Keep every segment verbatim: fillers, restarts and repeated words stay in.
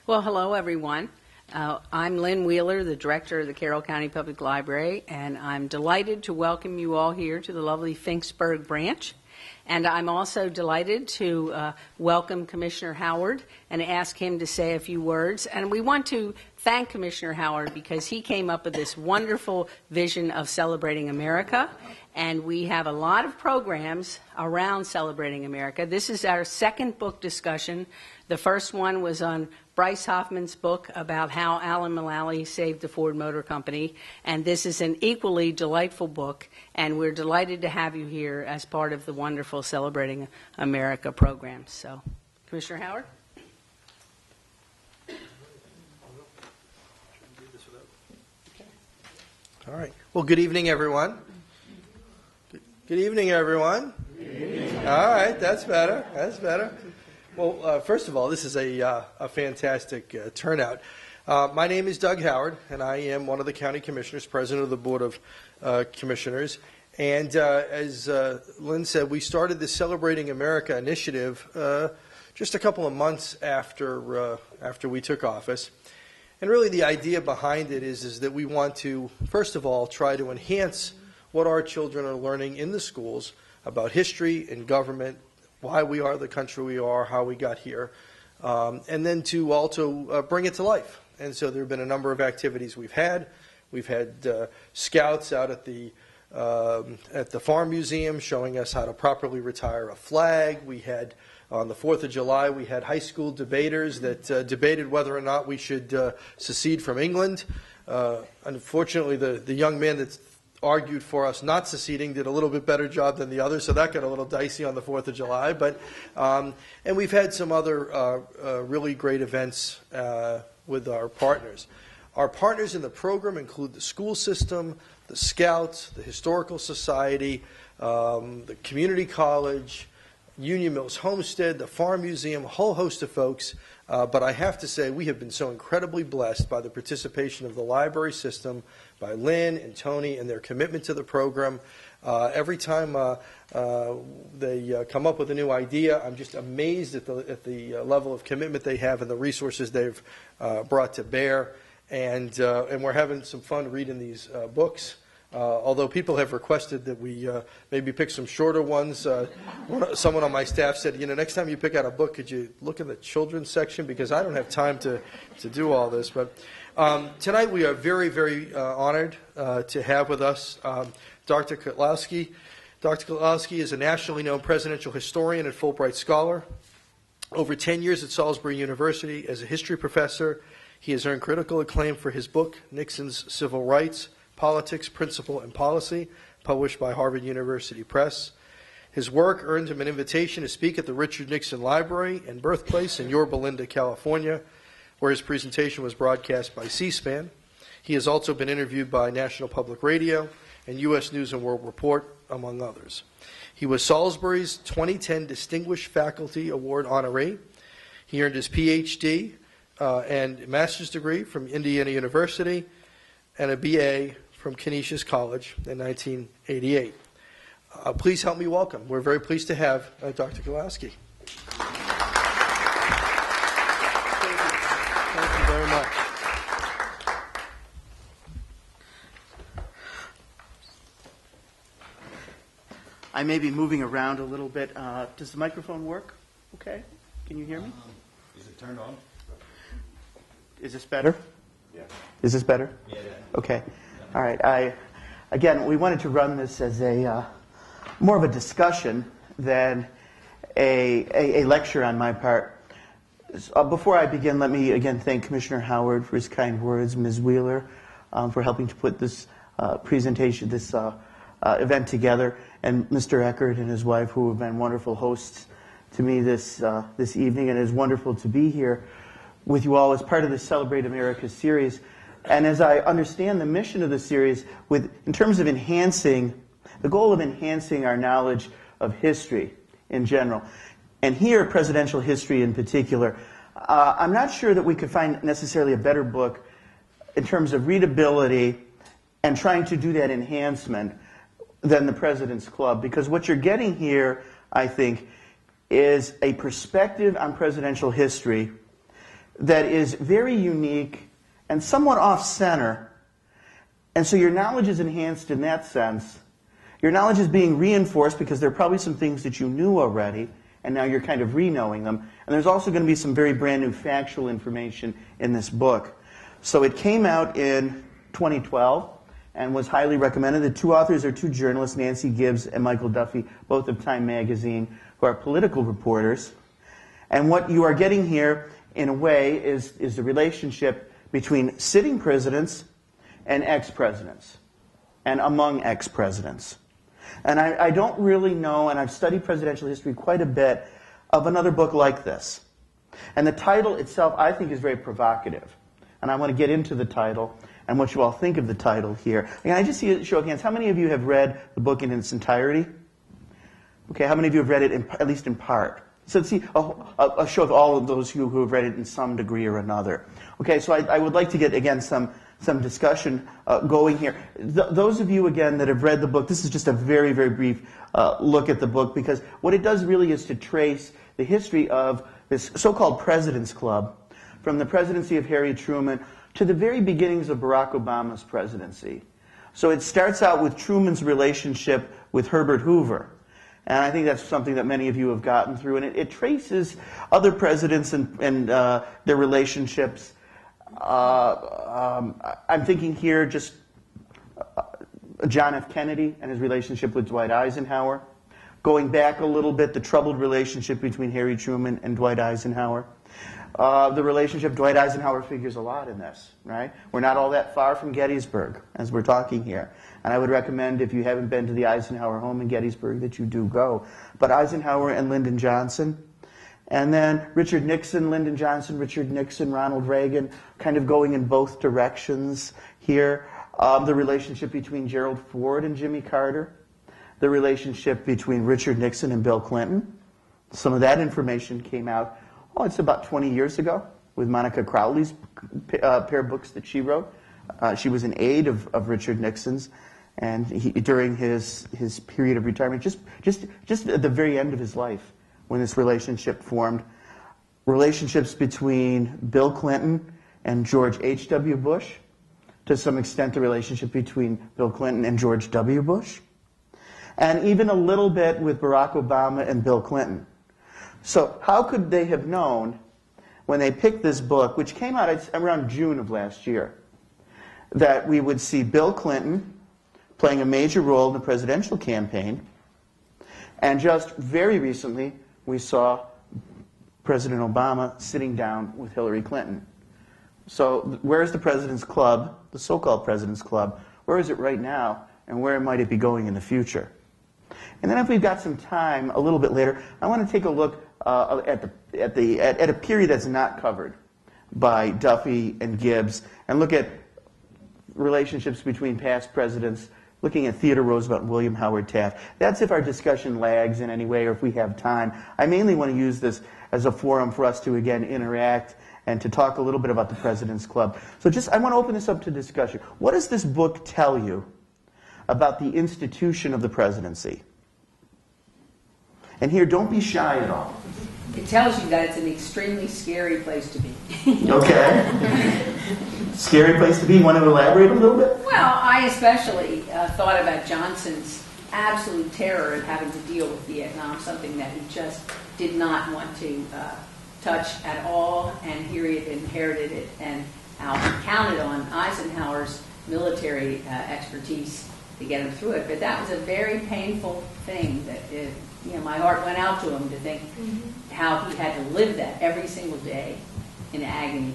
Well, hello, everyone. Uh, I'm Lynn Wheeler, the director of the Carroll County Public Library, and I'm delighted to welcome you all here to the lovely Finksburg branch. And I'm also delighted to uh, welcome Commissioner Howard and ask him to say a few words. And we want to thank Commissioner Howard because he came up with this wonderful vision of Celebrating America. And we have a lot of programs around Celebrating America. This is our second book discussion. The first one was on Bryce Hoffman's book about how Alan Mulally saved the Ford Motor Company. And this is an equally delightful book. And we're delighted to have you here as part of the wonderful Celebrating America program. So, Commissioner Howard? All right. Well, good evening, everyone. Good evening, everyone. Good evening. All right, that's better. That's better. Well, uh, first of all, this is a, uh, a fantastic uh, turnout. Uh, my name is Doug Howard, and I am one of the county commissioners, president of the Board of uh, Commissioners. And uh, as uh, Lynn said, we started the Celebrating America initiative uh, just a couple of months after uh, after we took office. And really the idea behind it is, is that we want to, first of all, try to enhance what our children are learning in the schools about history and government, why we are the country we are, how we got here, um, and then to also uh, bring it to life. And so there have been a number of activities we've had. We've had uh, scouts out at the um, at the Farm Museum showing us how to properly retire a flag. We had on the fourth of July, we had high school debaters that uh, debated whether or not we should uh, secede from England. Uh, unfortunately, the, the young man that's argued for us not seceding did a little bit better job than the others, so that got a little dicey on the fourth of July. But um, and we've had some other uh, uh, really great events uh, with our partners. Our partners in the program include the school system, the Scouts, the Historical Society, um, the community college, Union Mills Homestead, the Farm Museum, a whole host of folks. Uh, but I have to say we have been so incredibly blessed by the participation of the library system, by Lynn and Tony and their commitment to the program. Uh, every time uh, uh, they uh, come up with a new idea, I'm just amazed at the, at the uh, level of commitment they have and the resources they've uh, brought to bear. And, uh, and we're having some fun reading these uh, books. Uh, although people have requested that we uh, maybe pick some shorter ones. Uh, one, someone on my staff said, you know, next time you pick out a book, could you look in the children's section? Because I don't have time to, to do all this. But um, tonight we are very, very uh, honored uh, to have with us um, Doctor Kotlowski. Doctor Kotlowski is a nationally known presidential historian and Fulbright scholar. Over ten years at Salisbury University as a history professor, he has earned critical acclaim for his book, Nixon's Civil Rights, Politics, Principle, and Policy, published by Harvard University Press. His work earned him an invitation to speak at the Richard Nixon Library and Birthplace in Yorba Linda, California, where his presentation was broadcast by C-SPAN. He has also been interviewed by National Public Radio and U S News and World Report, among others. He was Salisbury's twenty ten Distinguished Faculty Award honoree. He earned his P H D uh, and master's degree from Indiana University and a B A from Canisius College in nineteen eighty-eight. Uh, please help me welcome. We're very pleased to have uh, Doctor Kotlowski. Thank you. Thank you very much. I may be moving around a little bit. Uh, does the microphone work? Okay. Can you hear me? Um, is it turned on? Is this better? Yeah. Is this better? Yeah. yeah. Okay. All right. I, again, we wanted to run this as a uh, more of a discussion than a, a, a lecture on my part. Uh, before I begin, let me again thank Commissioner Howard for his kind words, Miz Wheeler um, for helping to put this uh, presentation, this uh, uh, event together, and Mister Eckert and his wife, who have been wonderful hosts to me this uh, this evening. And it is wonderful to be here with you all as part of the Celebrate America series. And as I understand the mission of the series, with in terms of enhancing, the goal of enhancing our knowledge of history in general, and here presidential history in particular, uh, I'm not sure that we could find necessarily a better book in terms of readability and trying to do that enhancement than the President's Club, because what you're getting here, I think, is a perspective on presidential history that is very unique and somewhat off-center. And so your knowledge is enhanced in that sense. Your knowledge is being reinforced because there are probably some things that you knew already, and now you're kind of re-knowing them. And there's also going to be some very brand new factual information in this book. So it came out in twenty twelve and was highly recommended. The two authors are two journalists, Nancy Gibbs and Michael Duffy, both of Time Magazine, who are political reporters. And what you are getting here, in a way, is, is the relationship between sitting presidents and ex-presidents, and among ex-presidents. And I, I don't really know, and I've studied presidential history quite a bit, of another book like this. And the title itself, I think, is very provocative. And I want to get into the title and what you all think of the title here. And I just see a show of hands. How many of you have read the book in its entirety? Okay, how many of you have read it in, at least in part? So let's see a, a, a show of all of those who, who have read it in some degree or another. Okay, so I, I would like to get, again, some, some discussion uh, going here. Th those of you, again, that have read the book, this is just a very, very brief uh, look at the book, because what it does really is to trace the history of this so-called President's Club from the presidency of Harry Truman to the very beginnings of Barack Obama's presidency. So it starts out with Truman's relationship with Herbert Hoover. And I think that's something that many of you have gotten through. And it, it traces other presidents and, and uh, their relationships. Uh, um, I'm thinking here just uh, John F. Kennedy and his relationship with Dwight Eisenhower. Going back a little bit, the troubled relationship between Harry Truman and Dwight Eisenhower. Uh, the relationship, Dwight Eisenhower figures a lot in this, right? We're not all that far from Gettysburg, as we're talking here. And I would recommend, if you haven't been to the Eisenhower home in Gettysburg, that you do go. But Eisenhower and Lyndon Johnson. And then Richard Nixon, Lyndon Johnson, Richard Nixon, Ronald Reagan, kind of going in both directions here. Um, the relationship between Gerald Ford and Jimmy Carter. The relationship between Richard Nixon and Bill Clinton. Some of that information came out, oh, it's about twenty years ago, with Monica Crowley's uh, pair of books that she wrote. Uh, she was an aide of, of Richard Nixon's, and he, during his, his period of retirement, just, just, just at the very end of his life, when this relationship formed. Relationships between Bill Clinton and George H W Bush. To some extent, the relationship between Bill Clinton and George W. Bush. And even a little bit with Barack Obama and Bill Clinton. So how could they have known, when they picked this book, which came out around June of last year, that we would see Bill Clinton playing a major role in the presidential campaign, and just very recently we saw President Obama sitting down with Hillary Clinton. So where's the President's Club, the so-called President's Club? Where is it right now, and where might it be going in the future? And then if we've got some time a little bit later, I want to take a look uh, at, the, at, the, at, at a period that's not covered by Duffy and Gibbs, and look at relationships between past presidents, looking at Theodore Roosevelt and William Howard Taft. That's if our discussion lags in any way, or if we have time. I mainly want to use this as a forum for us to, again, interact and to talk a little bit about the President's Club. So just, I want to open this up to discussion. What does this book tell you about the institution of the presidency? And here, don't be shy at all. It tells you that it's an extremely scary place to be. Okay. Scary place to be. Want to elaborate a little bit? Well, I especially uh, thought about Johnson's absolute terror of having to deal with Vietnam, something that he just did not want to uh, touch at all, and here he had inherited it, and how he counted on Eisenhower's military uh, expertise to get him through it. But that was a very painful thing that it, you know, my heart went out to him to think mm-hmm. how he had to live that every single day in agony.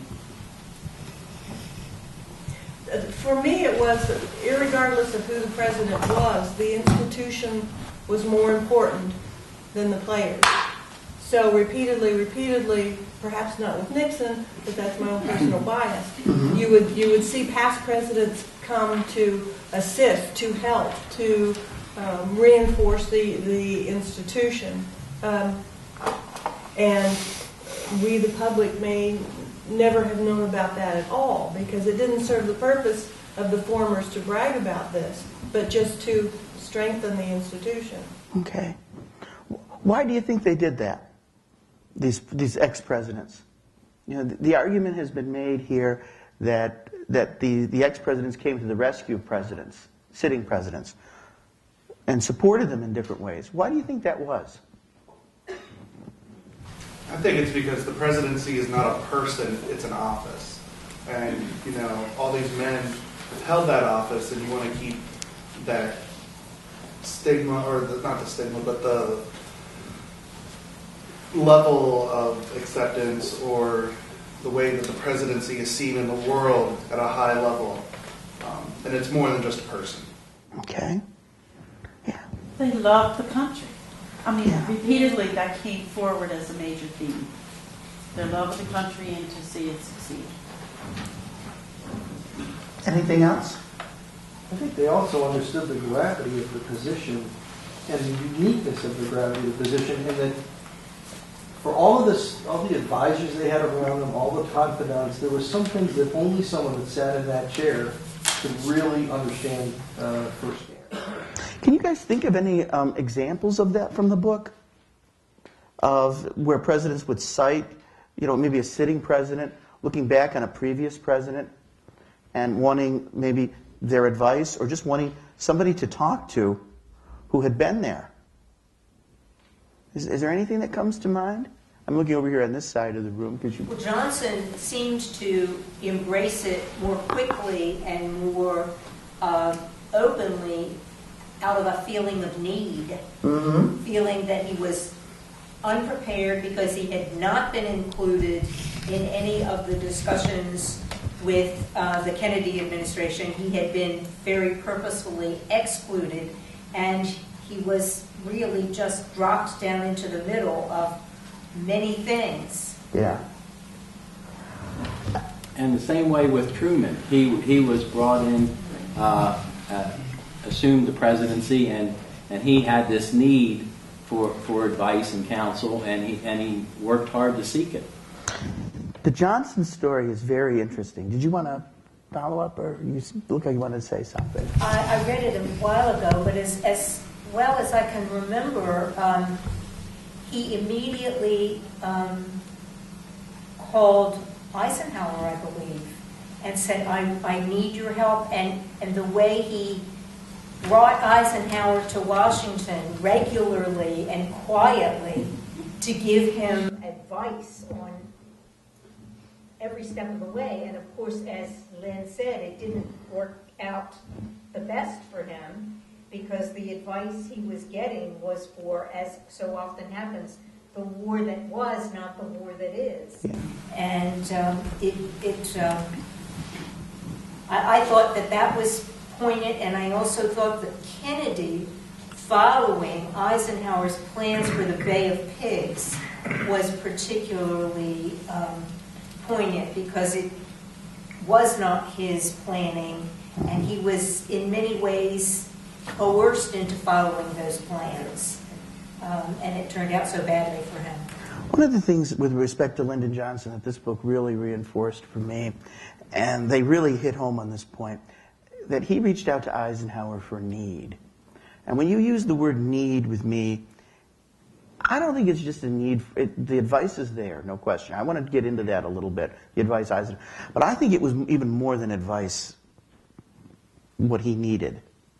For me, it was, irregardless of who the president was, the institution was more important than the players. So repeatedly, repeatedly, perhaps not with Nixon, but that's my own personal bias, mm-hmm. you would you would see past presidents come to assist, to help, to um, reinforce the, the institution. Um, and we, the public, may never have known about that at all, because it didn't serve the purpose of the formers to brag about this, but just to strengthen the institution. Okay. Why do you think they did that, these, these ex-presidents? You know, the, the argument has been made here that that the, the ex-presidents came to the rescue of presidents, sitting presidents, and supported them in different ways. Why do you think that was? I think it's because the presidency is not a person, it's an office. And, you know, all these men have held that office, and you want to keep that stigma, or the, not the stigma, but the level of acceptance or the way that the presidency is seen in the world at a high level. Um, and it's more than just a person. Okay. Yeah. They love the country. I mean, Yeah. repeatedly that came forward as a major theme. Their love of the country and to see it succeed. Anything else? I think they also understood the gravity of the position and the uniqueness of the gravity of the position, and that for all of this, all the advisors they had around them, all the confidants, there were some things that only someone that sat in that chair could really understand uh, firsthand. Can you guys think of any um, examples of that from the book? Of where presidents would cite, you know, maybe a sitting president looking back on a previous president and wanting maybe their advice, or just wanting somebody to talk to who had been there. Is, is there anything that comes to mind? I'm looking over here on this side of the room. Could you? Well, Johnson seemed to embrace it more quickly and more uh, openly out of a feeling of need, Mm-hmm. feeling that he was unprepared because he had not been included in any of the discussions with uh, the Kennedy administration. He had been very purposefully excluded, and he was really just dropped down into the middle of many things. Yeah. And the same way with Truman, he he was brought in, uh, uh, assumed the presidency, and and he had this need for for advice and counsel, and he and he worked hard to seek it. The Johnson story is very interesting. Did you want to follow up, or you look like you wanted to say something? I, I read it a while ago, but as, as well as I can remember, um, he immediately um, called Eisenhower, I believe, and said, I, I need your help. And, and the way he brought Eisenhower to Washington regularly and quietly to give him advice on every step of the way. And of course, as Lynn said, it didn't work out the best for him, because the advice he was getting was for, as so often happens, the war that was, not the war that is. Yeah. And um, it, it um, I, I thought that that was poignant, and I also thought that Kennedy, following Eisenhower's plans for the Bay of Pigs, was particularly um, poignant, because it was not his planning, and he was in many ways coerced into following those plans. Um, and it turned out so badly for him. One of the things with respect to Lyndon Johnson that this book really reinforced for me, and they really hit home on this point, that he reached out to Eisenhower for need. And when you use the word need with me, I don't think it's just a need. For, it, the advice is there, no question. I want to get into that a little bit, the advice Eisenhower. But I think it was even more than advice, what he needed.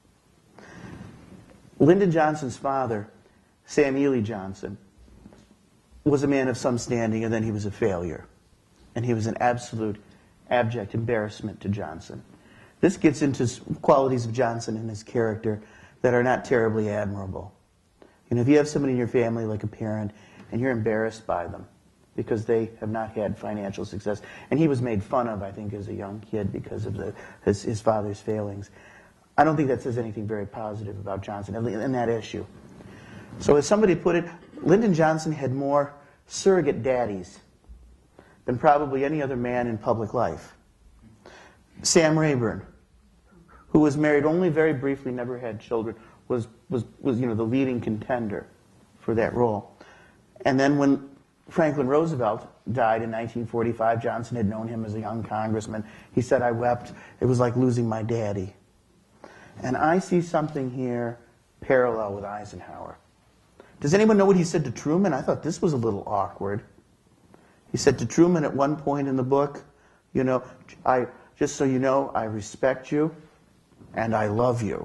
Lyndon Johnson's father, Sam Ely Johnson, was a man of some standing, and then he was a failure. And he was an absolute, abject embarrassment to Johnson. This gets into qualities of Johnson and his character that are not terribly admirable. You know, if you have somebody in your family, like a parent, and you're embarrassed by them because they have not had financial success, and he was made fun of, I think, as a young kid because of the, his, his father's failings, I don't think that says anything very positive about Johnson in that issue. So as somebody put it, Lyndon Johnson had more surrogate daddies than probably any other man in public life. Sam Rayburn, who was married only very briefly, never had children, was, was, was you know, the leading contender for that role. And then when Franklin Roosevelt died in nineteen forty-five, Johnson had known him as a young congressman. He said, I wept. It was like losing my daddy. And I see something here parallel with Eisenhower. Does anyone know what he said to Truman? I thought this was a little awkward. He said to Truman at one point in the book, you know, I just so you know, I respect you and I love you.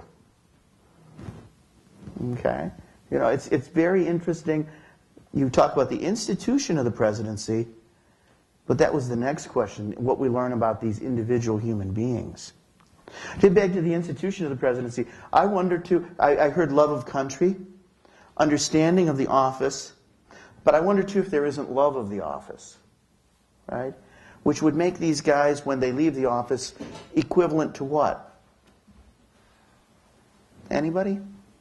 Okay? You know, it's it's very interesting. You talk about the institution of the presidency, but that was the next question, what we learn about these individual human beings. To back to the institution of the presidency, I wonder too, I, I heard love of country, understanding of the office, but I wonder too if there isn't love of the office, right? Which would make these guys, when they leave the office, equivalent to what? Anybody?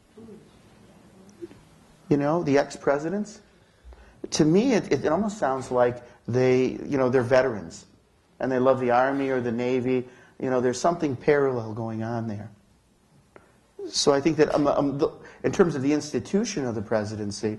You know, the ex-presidents? To me, it, it almost sounds like they, you know, they're veterans, and they love the Army or the Navy. You know, there's something parallel going on there. So I think that um, um, the, in terms of the institution of the presidency,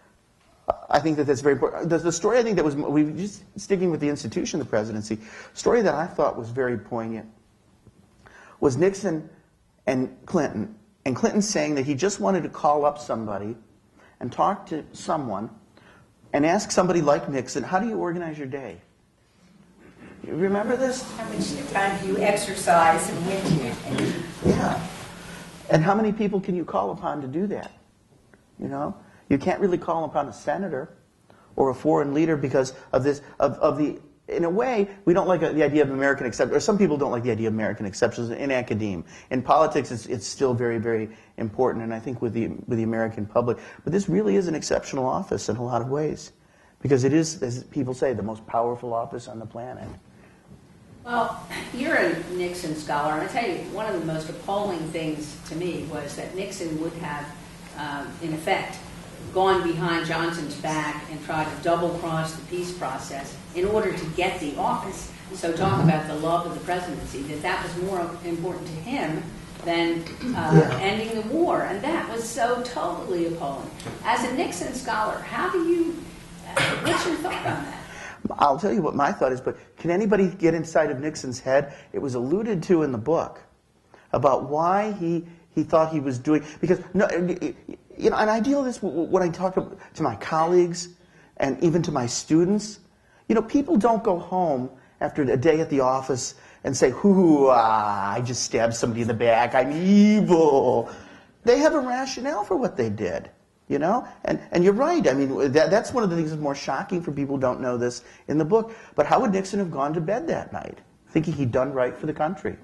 I think that that's very important. The, the story I think that was, we just sticking with the institution of the presidency, story that I thought was very poignant was Nixon and Clinton. And Clinton saying that he just wanted to call up somebody and talk to someone and ask somebody like Nixon, how do you organize your day? You remember this? How much time do you exercise and when do you? Yeah. And how many people can you call upon to do that? You know? You can't really call upon a senator or a foreign leader because of this, of, of the, in a way, we don't like the idea of American exception, or some people don't like the idea of American exceptions in academia. In politics, it's, it's still very, very important, and I think with the, with the American public. But this really is an exceptional office in a lot of ways, because it is, as people say, the most powerful office on the planet. Well, you're a Nixon scholar, and I tell you, one of the most appalling things to me was that Nixon would have, um, in effect, gone behind Johnson's back and tried to double-cross the peace process in order to get the office. So talk about the love of the presidency, that that was more important to him than uh, ending the war. And that was so totally appalling. As a Nixon scholar, how do you, uh, what's your thought on that? I'll tell you what my thought is, but can anybody get inside of Nixon's head? It was alluded to in the book about why he, he thought he was doing, because, no, you know, and I deal with this when I talk to my colleagues and even to my students. You know, people don't go home after a day at the office and say, hoo, ah, I just stabbed somebody in the back, I'm evil. They have a rationale for what they did, you know? And, and you're right, I mean, that, that's one of the things that's more shocking for people who don't know this in the book. But how would Nixon have gone to bed that night, thinking he'd done right for the country?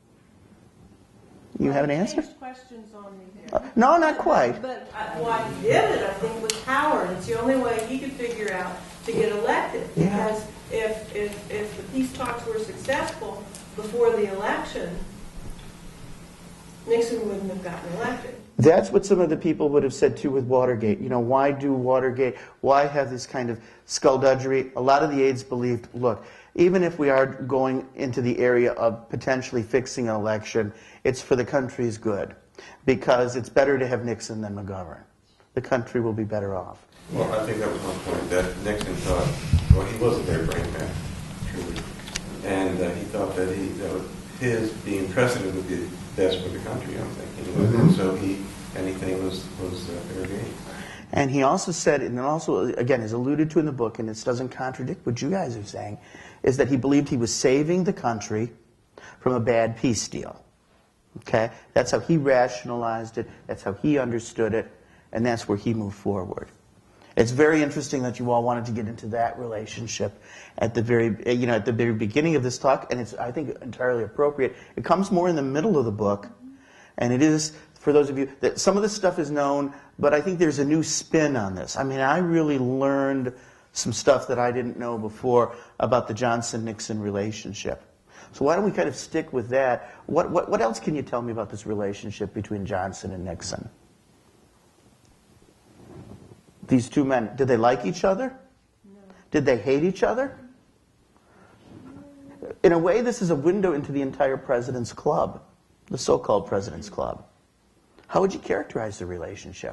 You have an answer? Questions on me there. Uh, no, not quite. But uh, why he did it, I think, was power. And it's the only way he could figure out to get elected. Yeah. Because if, if, if the peace talks were successful before the election, Nixon wouldn't have gotten elected. That's what some of the people would have said too with Watergate. You know, why do Watergate? Why have this kind of skullduggery? A lot of the aides believed, look, even if we are going into the area of potentially fixing an election, it's for the country's good, because it's better to have Nixon than McGovern. The country will be better off. Well, I think that was one point, that Nixon thought, well, he was a very brave man, truly, and uh, he thought that he, that was his being president would be best for the country, I'm thinking, mm-hmm. and so he, anything was, was uh, fair game. And he also said, and also, again, is alluded to in the book, and this doesn't contradict what you guys are saying, is that he believed he was saving the country from a bad peace deal. Okay? That's how he rationalized it, that's how he understood it, and that's where he moved forward. It's very interesting that you all wanted to get into that relationship at the very, you know, at the very beginning of this talk, and it's, I think, entirely appropriate. It comes more in the middle of the book, and it is, for those of you, that some of this stuff is known, but I think there's a new spin on this. I mean, I really learned some stuff that I didn't know before about the Johnson-Nixon relationship. So why don't we kind of stick with that? What, what, what else can you tell me about this relationship between Johnson and Nixon? These two men, did they like each other? No. Did they hate each other? In a way, this is a window into the entire President's Club, the so-called President's Club. How would you characterize the relationship?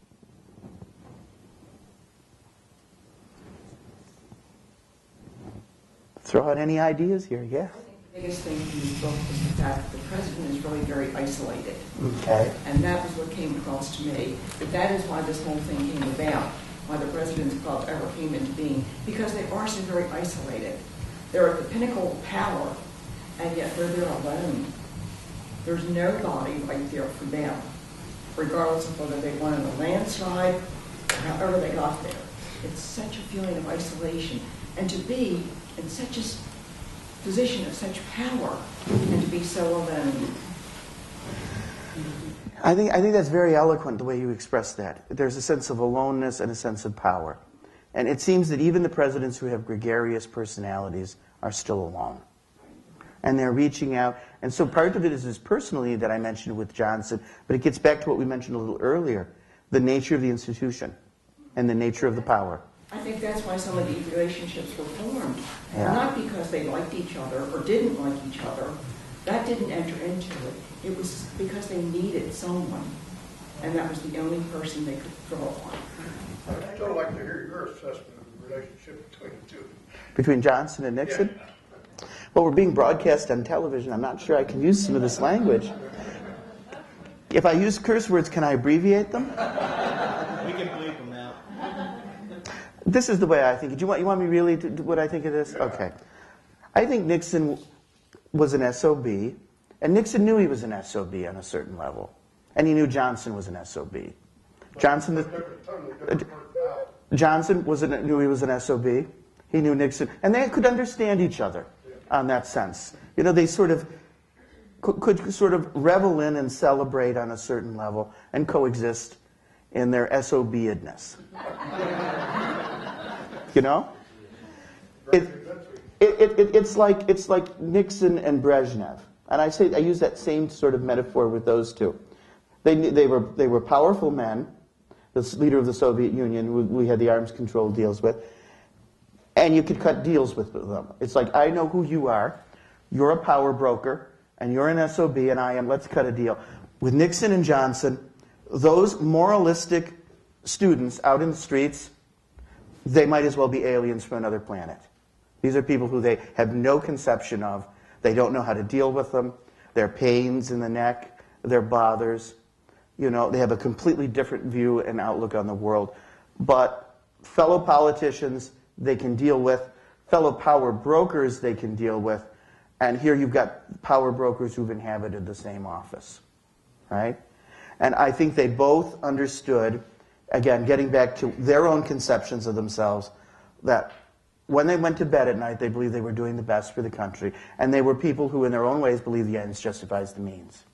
Throw out any ideas here, yeah. The biggest thing in the book was the fact that the president is really very isolated. Okay. And that was what came across to me. But that is why this whole thing came about. why the President's Club ever came into being, because they are so very isolated. They're at the pinnacle of power, and yet they're there alone. There's nobody right there for them, regardless of whether they won in a landslide or however they got there. It's such a feeling of isolation. And to be in such a s- position of such power and to be so alone. I think, I think that's very eloquent, the way you express that. There's a sense of aloneness and a sense of power. And it seems that even the presidents who have gregarious personalities are still alone. And they're reaching out. And so part of it is this personally that I mentioned with Johnson, but it gets back to what we mentioned a little earlier, the nature of the institution and the nature of the power. I think that's why some of these relationships were formed. Yeah. Not because they liked each other or didn't like each other. That didn't enter into it. It was because they needed someone, and that was the only person they could draw on. I'd still like to hear your assessment of the relationship between the two. Between Johnson and Nixon? Well, we're being broadcast on television. I'm not sure I can use some of this language. If I use curse words, can I abbreviate them? We can bleep them out. This is the way I think it. Do you want, you want me really to do what I think of this? Okay. I think Nixon was an S O B, and Nixon knew he was an S O B on a certain level. And he knew Johnson was an S O B. Johnson, uh, Johnson was an, knew he was an S O B. He knew Nixon. And they could understand each other on that sense. You know, they sort of could, could sort of revel in and celebrate on a certain level and coexist in their S O B-edness. You know? It, it, it, it, it's like it's like Nixon and Brezhnev. And I say I use that same sort of metaphor with those two. They, they, were, they were powerful men, the leader of the Soviet Union, who we had the arms control deals with, and you could cut deals with them. It's like, I know who you are, you're a power broker, and you're an S O B, and I am, let's cut a deal. With Nixon and Johnson, those moralistic students out in the streets, they might as well be aliens from another planet. These are people who they have no conception of. They don't know how to deal with them. Their pains in the neck, their bothers. You know, they have a completely different view and outlook on the world. But fellow politicians, they can deal with. Fellow power brokers, they can deal with. And here you've got power brokers who've inhabited the same office, right? And I think they both understood, again, getting back to their own conceptions of themselves, that when they went to bed at night, they believed they were doing the best for the country. And they were people who, in their own ways, believed the ends justifies the means.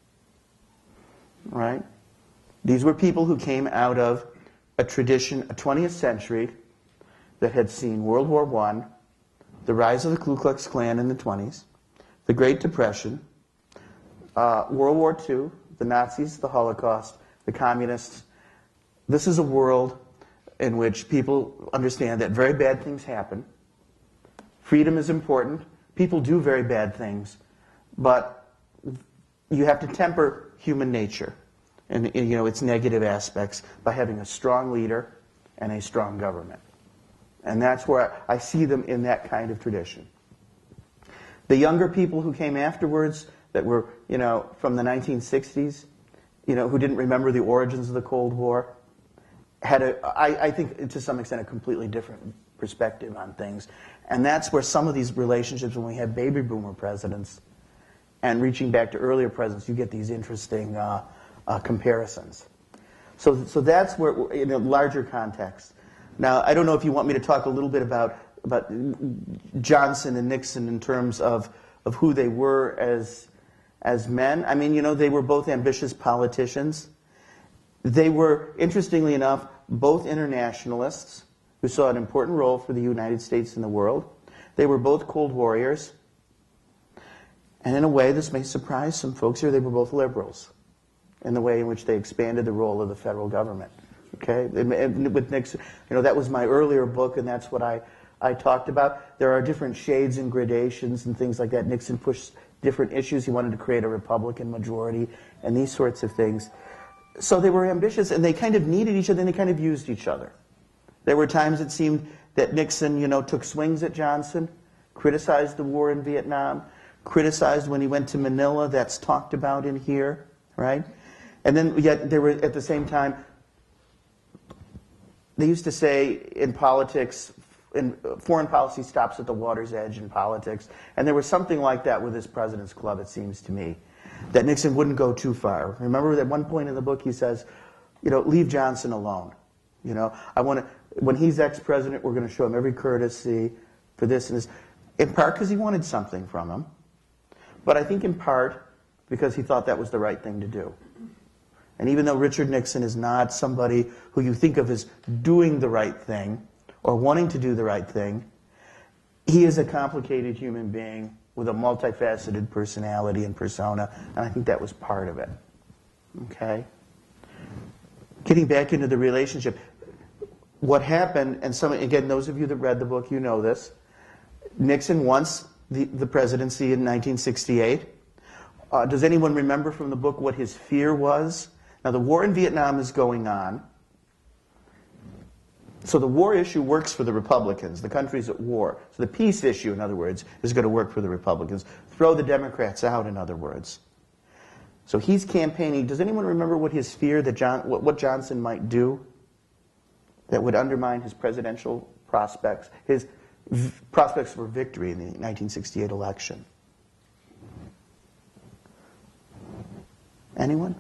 Right? These were people who came out of a tradition, a twentieth century, that had seen World War One, the rise of the Ku Klux Klan in the twenties, the Great Depression, uh, World War Two, the Nazis, the Holocaust, the communists. This is a world in which people understand that very bad things happen. Freedom is important. People do very bad things. But you have to temper human nature and, you know, its negative aspects by having a strong leader and a strong government. And that's where I see them in that kind of tradition. The younger people who came afterwards that were, you know, from the nineteen sixties, you know, who didn't remember the origins of the Cold War, had a, I, I think, to some extent, a completely different perspective on things. And that's where some of these relationships, when we have baby boomer presidents, and reaching back to earlier presidents, you get these interesting uh, uh, comparisons. So, so that's where, in a larger context. Now, I don't know if you want me to talk a little bit about about Johnson and Nixon in terms of of who they were as as men. I mean, you know, they were both ambitious politicians. They were, interestingly enough, both internationalists who saw an important role for the United States in the world. They were both Cold Warriors. And in a way, this may surprise some folks here, they were both liberals in the way in which they expanded the role of the federal government. Okay? With Nixon, you know, that was my earlier book, and that's what I, I talked about. There are different shades and gradations and things like that. Nixon pushed different issues. He wanted to create a Republican majority and these sorts of things. So they were ambitious, and they kind of needed each other, and they kind of used each other. There were times it seemed that Nixon, you know, took swings at Johnson, criticized the war in Vietnam, criticized when he went to Manila. That's talked about in here, right? And then yet there were, at the same time, they used to say in politics, in foreign policy stops at the water's edge in politics, and there was something like that with this President's Club, it seems to me, that Nixon wouldn't go too far. Remember at one point in the book he says, you know, leave Johnson alone. You know, I want to, when he's ex-president, we're going to show him every courtesy for this and this, in part because he wanted something from him, but I think in part because he thought that was the right thing to do. And even though Richard Nixon is not somebody who you think of as doing the right thing or wanting to do the right thing, he is a complicated human being with a multifaceted personality and persona, and I think that was part of it. Okay? Getting back into the relationship, what happened, and some, again, those of you that read the book, you know this, Nixon wants the, the presidency in nineteen sixty-eight. Uh, does anyone remember from the book what his fear was? Now, the war in Vietnam is going on. So the war issue works for the Republicans. The country's at war. So the peace issue, in other words, is going to work for the Republicans. Throw the Democrats out, in other words. So he's campaigning. Does anyone remember what his fear that John, what, what Johnson might do that would undermine his presidential prospects, his v- prospects for victory in the nineteen sixty-eight election? Anyone?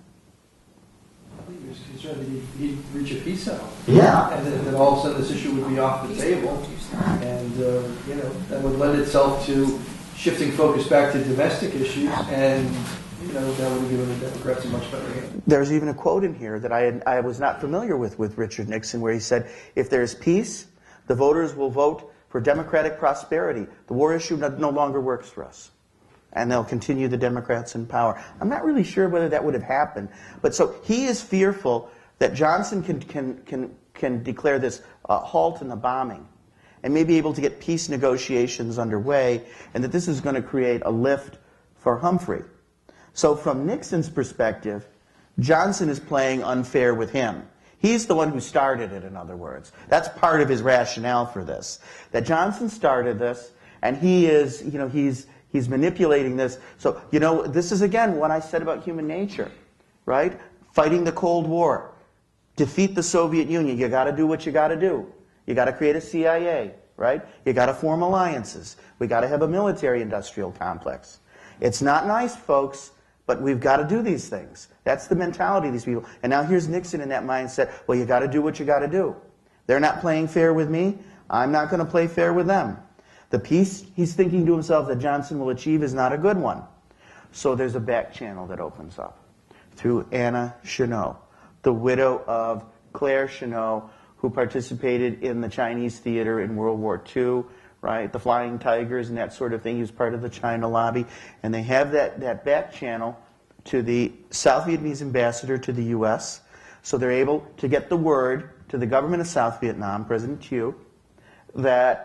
He was concerned that he'd, he'd reach a peace settlement. Yeah. And then, then all of a sudden this issue would be off the table. And, uh, you know, that would lend itself to shifting focus back to domestic issues. And, you know, that would have given the Democrats a much better hand. There's even a quote in here that I, had, I was not familiar with with Richard Nixon where he said, if there's peace, the voters will vote for democratic prosperity. The war issue no, no longer works for us. And they'll continue the Democrats in power. I'm not really sure whether that would have happened. But so he is fearful that Johnson can, can, can, can declare this uh, halt in the bombing and may be able to get peace negotiations underway, and that this is going to create a lift for Humphrey. So from Nixon's perspective, Johnson is playing unfair with him. He's the one who started it, in other words. That's part of his rationale for this. That Johnson started this, and he is, you know, he's... He's manipulating this. So, you know, this is, again, what I said about human nature, right? Fighting the Cold War. Defeat the Soviet Union. You got to do what you got to do. You got to create a C I A, right? You got to form alliances. We got to have a military-industrial complex. It's not nice, folks, but we've got to do these things. That's the mentality of these people. And now here's Nixon in that mindset. Well, you got to do what you got to do. They're not playing fair with me. I'm not going to play fair with them. The peace he's thinking to himself that Johnson will achieve is not a good one. So there's a back channel that opens up through Anna Chennault, the widow of Claire Chennault, who participated in the Chinese theater in World War Two, right? The Flying Tigers and that sort of thing. He was part of the China lobby. And they have that, that back channel to the South Vietnamese ambassador to the U S. So they're able to get the word to the government of South Vietnam, President Thieu, that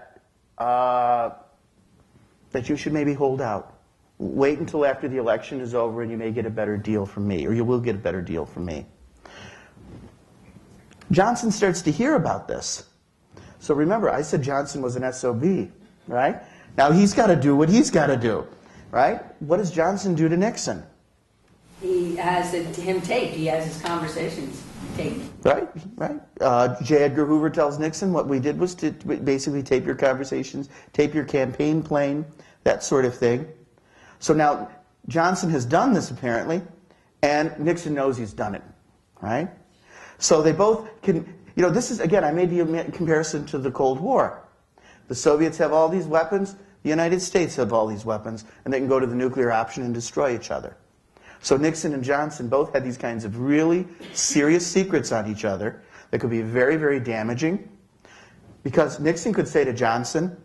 Uh, that you should maybe hold out. Wait until after the election is over and you may get a better deal from me, or you will get a better deal from me. Johnson starts to hear about this. So remember, I said Johnson was an S O B, right? Now he's got to do what he's got to do, right? What does Johnson do to Nixon? He has it, him taped. He has his conversations taped. Right, right. Uh, J. Edgar Hoover tells Nixon what we did was to basically tape your conversations, tape your campaign plane, that sort of thing. So now Johnson has done this apparently, and Nixon knows he's done it, right? So they both can, you know, this is, again, I made the comparison to the Cold War. The Soviets have all these weapons, the United States have all these weapons, and they can go to the nuclear option and destroy each other. So Nixon and Johnson both had these kinds of really serious secrets on each other that could be very, very damaging. Because Nixon could say to Johnson,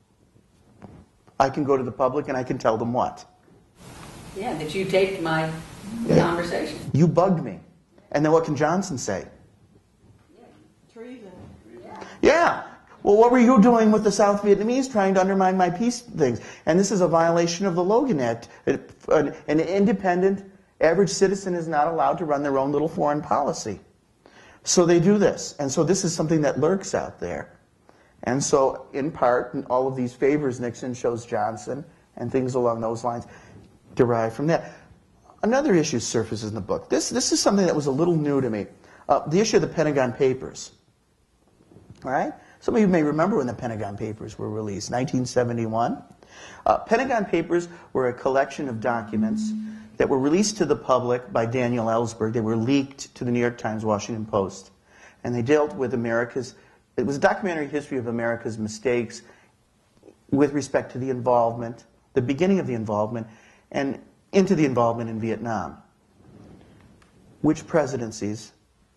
I can go to the public and I can tell them what? Yeah, that you taped my Yeah. conversation. You bugged me. And then what can Johnson say? Treason. Yeah. Well, what were you doing with the South Vietnamese trying to undermine my peace things? And this is a violation of the Logan Act. An, an independent, average citizen is not allowed to run their own little foreign policy. So they do this. And so this is something that lurks out there. And so, in part, all of these favors Nixon shows Johnson and things along those lines derive from that. Another issue surfaces in the book. This, this is something that was a little new to me. Uh, the issue of the Pentagon Papers. All right? Some of you may remember when the Pentagon Papers were released, nineteen seventy-one. Uh, Pentagon Papers were a collection of documents that were released to the public by Daniel Ellsberg. They were leaked to the New York Times, Washington Post. And they dealt with America's, it was a documentary history of America's mistakes with respect to the involvement, the beginning of the involvement, and into the involvement in Vietnam. Which presidencies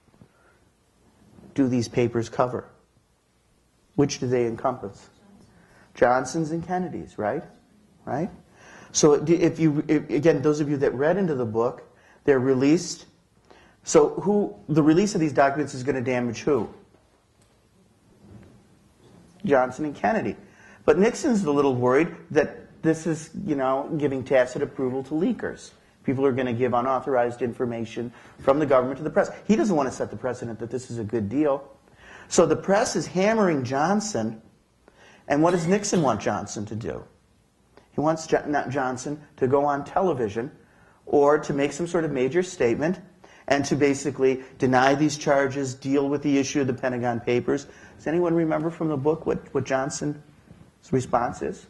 do these papers cover? Which do they encompass? Johnson's and Kennedy's, right? Right? So if you, if, again, those of you that read into the book, they're released. So who, the release of these documents is going to damage who? Johnson and Kennedy. But Nixon's a little worried that this is, you know, giving tacit approval to leakers. People are going to give unauthorized information from the government to the press. He doesn't want to set the precedent that this is a good deal. So the press is hammering Johnson. And what does Nixon want Johnson to do? He wants jo- not Johnson to go on television or to make some sort of major statement and to basically deny these charges, deal with the issue of the Pentagon Papers. Does anyone remember from the book what, what Johnson's response is?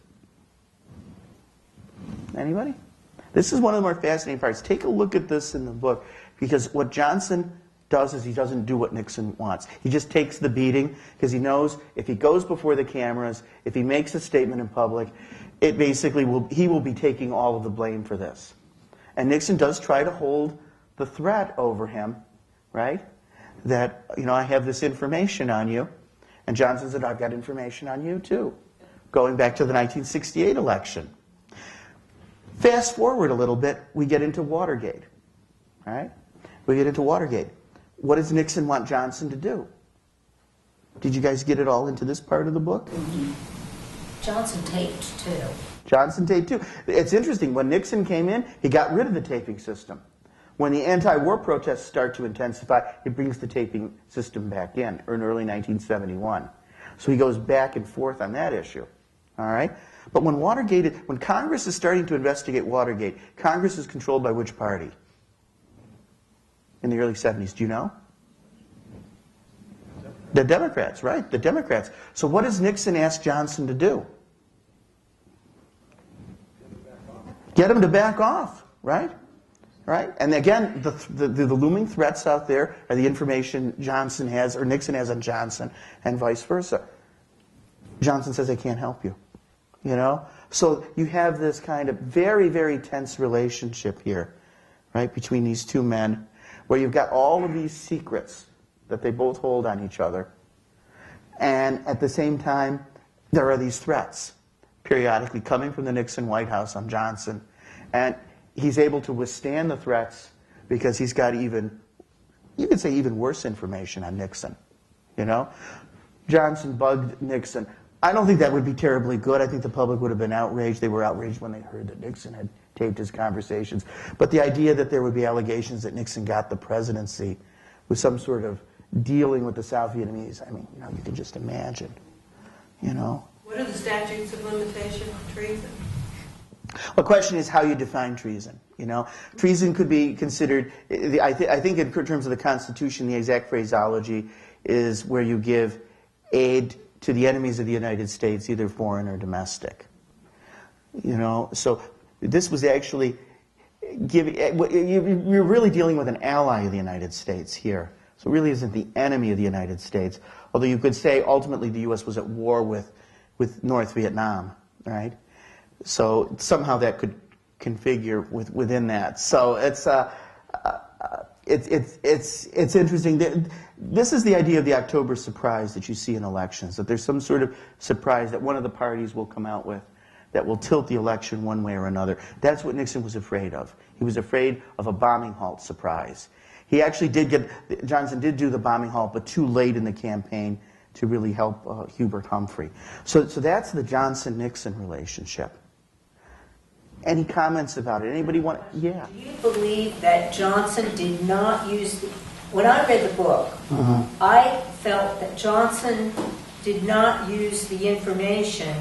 Anybody? This is one of the more fascinating parts. Take a look at this in the book, because what Johnson does is he doesn't do what Nixon wants. He just takes the beating because he knows if he goes before the cameras, if he makes a statement in public, it basically will, he will be taking all of the blame for this. And Nixon does try to hold the threat over him, right? That, you know, I have this information on you. And Johnson said, I've got information on you too. Going back to the nineteen sixty-eight election. Fast forward a little bit, we get into Watergate. All right? We get into Watergate. What does Nixon want Johnson to do? Did you guys get it all into this part of the book? Johnson taped too. Johnson taped too. It's interesting. When Nixon came in, he got rid of the taping system. When the anti-war protests start to intensify, he brings the taping system back in, or in early nineteen seventy-one. So he goes back and forth on that issue. All right? But when Watergate, when Congress is starting to investigate Watergate, Congress is controlled by which party? In the early seventies, do you know? The Democrats, right? The Democrats. So what does Nixon ask Johnson to do? Get him to back off, right? Right? And again, the, the, the looming threats out there are the information Johnson has, or Nixon has on Johnson, and vice versa. Johnson says, I can't help you. You know? So you have this kind of very, very tense relationship here, right, between these two men, where you've got all of these secrets that they both hold on each other. And at the same time, there are these threats periodically coming from the Nixon White House on Johnson. And he's able to withstand the threats because he's got even, you could say even worse information on Nixon. You know? Johnson bugged Nixon. I don't think that would be terribly good. I think the public would have been outraged. They were outraged when they heard that Nixon had taped his conversations. But the idea that there would be allegations that Nixon got the presidency with some sort of dealing with the South Vietnamese, I mean, you know, you can just imagine, you know. What are the statutes of limitation on treason? The question is how you define treason. You know, treason could be considered. I, th- I think in terms of the Constitution, the exact phraseology is where you give aid to the enemies of the United States, either foreign or domestic. You know, so this was actually giving. You're really dealing with an ally of the United States here. So it really isn't the enemy of the United States. Although you could say ultimately the U S was at war with with North Vietnam, right? So somehow that could configure with, within that. So it's uh, uh, it's it's it's it's interesting. This is the idea of the October surprise that you see in elections. That there's some sort of surprise that one of the parties will come out with that will tilt the election one way or another. That's what Nixon was afraid of. He was afraid of a bombing halt surprise. He actually did get Johnson did do the bombing halt, but too late in the campaign to really help uh, Hubert Humphrey. So so that's the Johnson-Nixon relationship. Any comments about it? Anybody want? Yeah. Do you believe that Johnson did not use the, when I read the book, uh-huh. I felt that Johnson did not use the information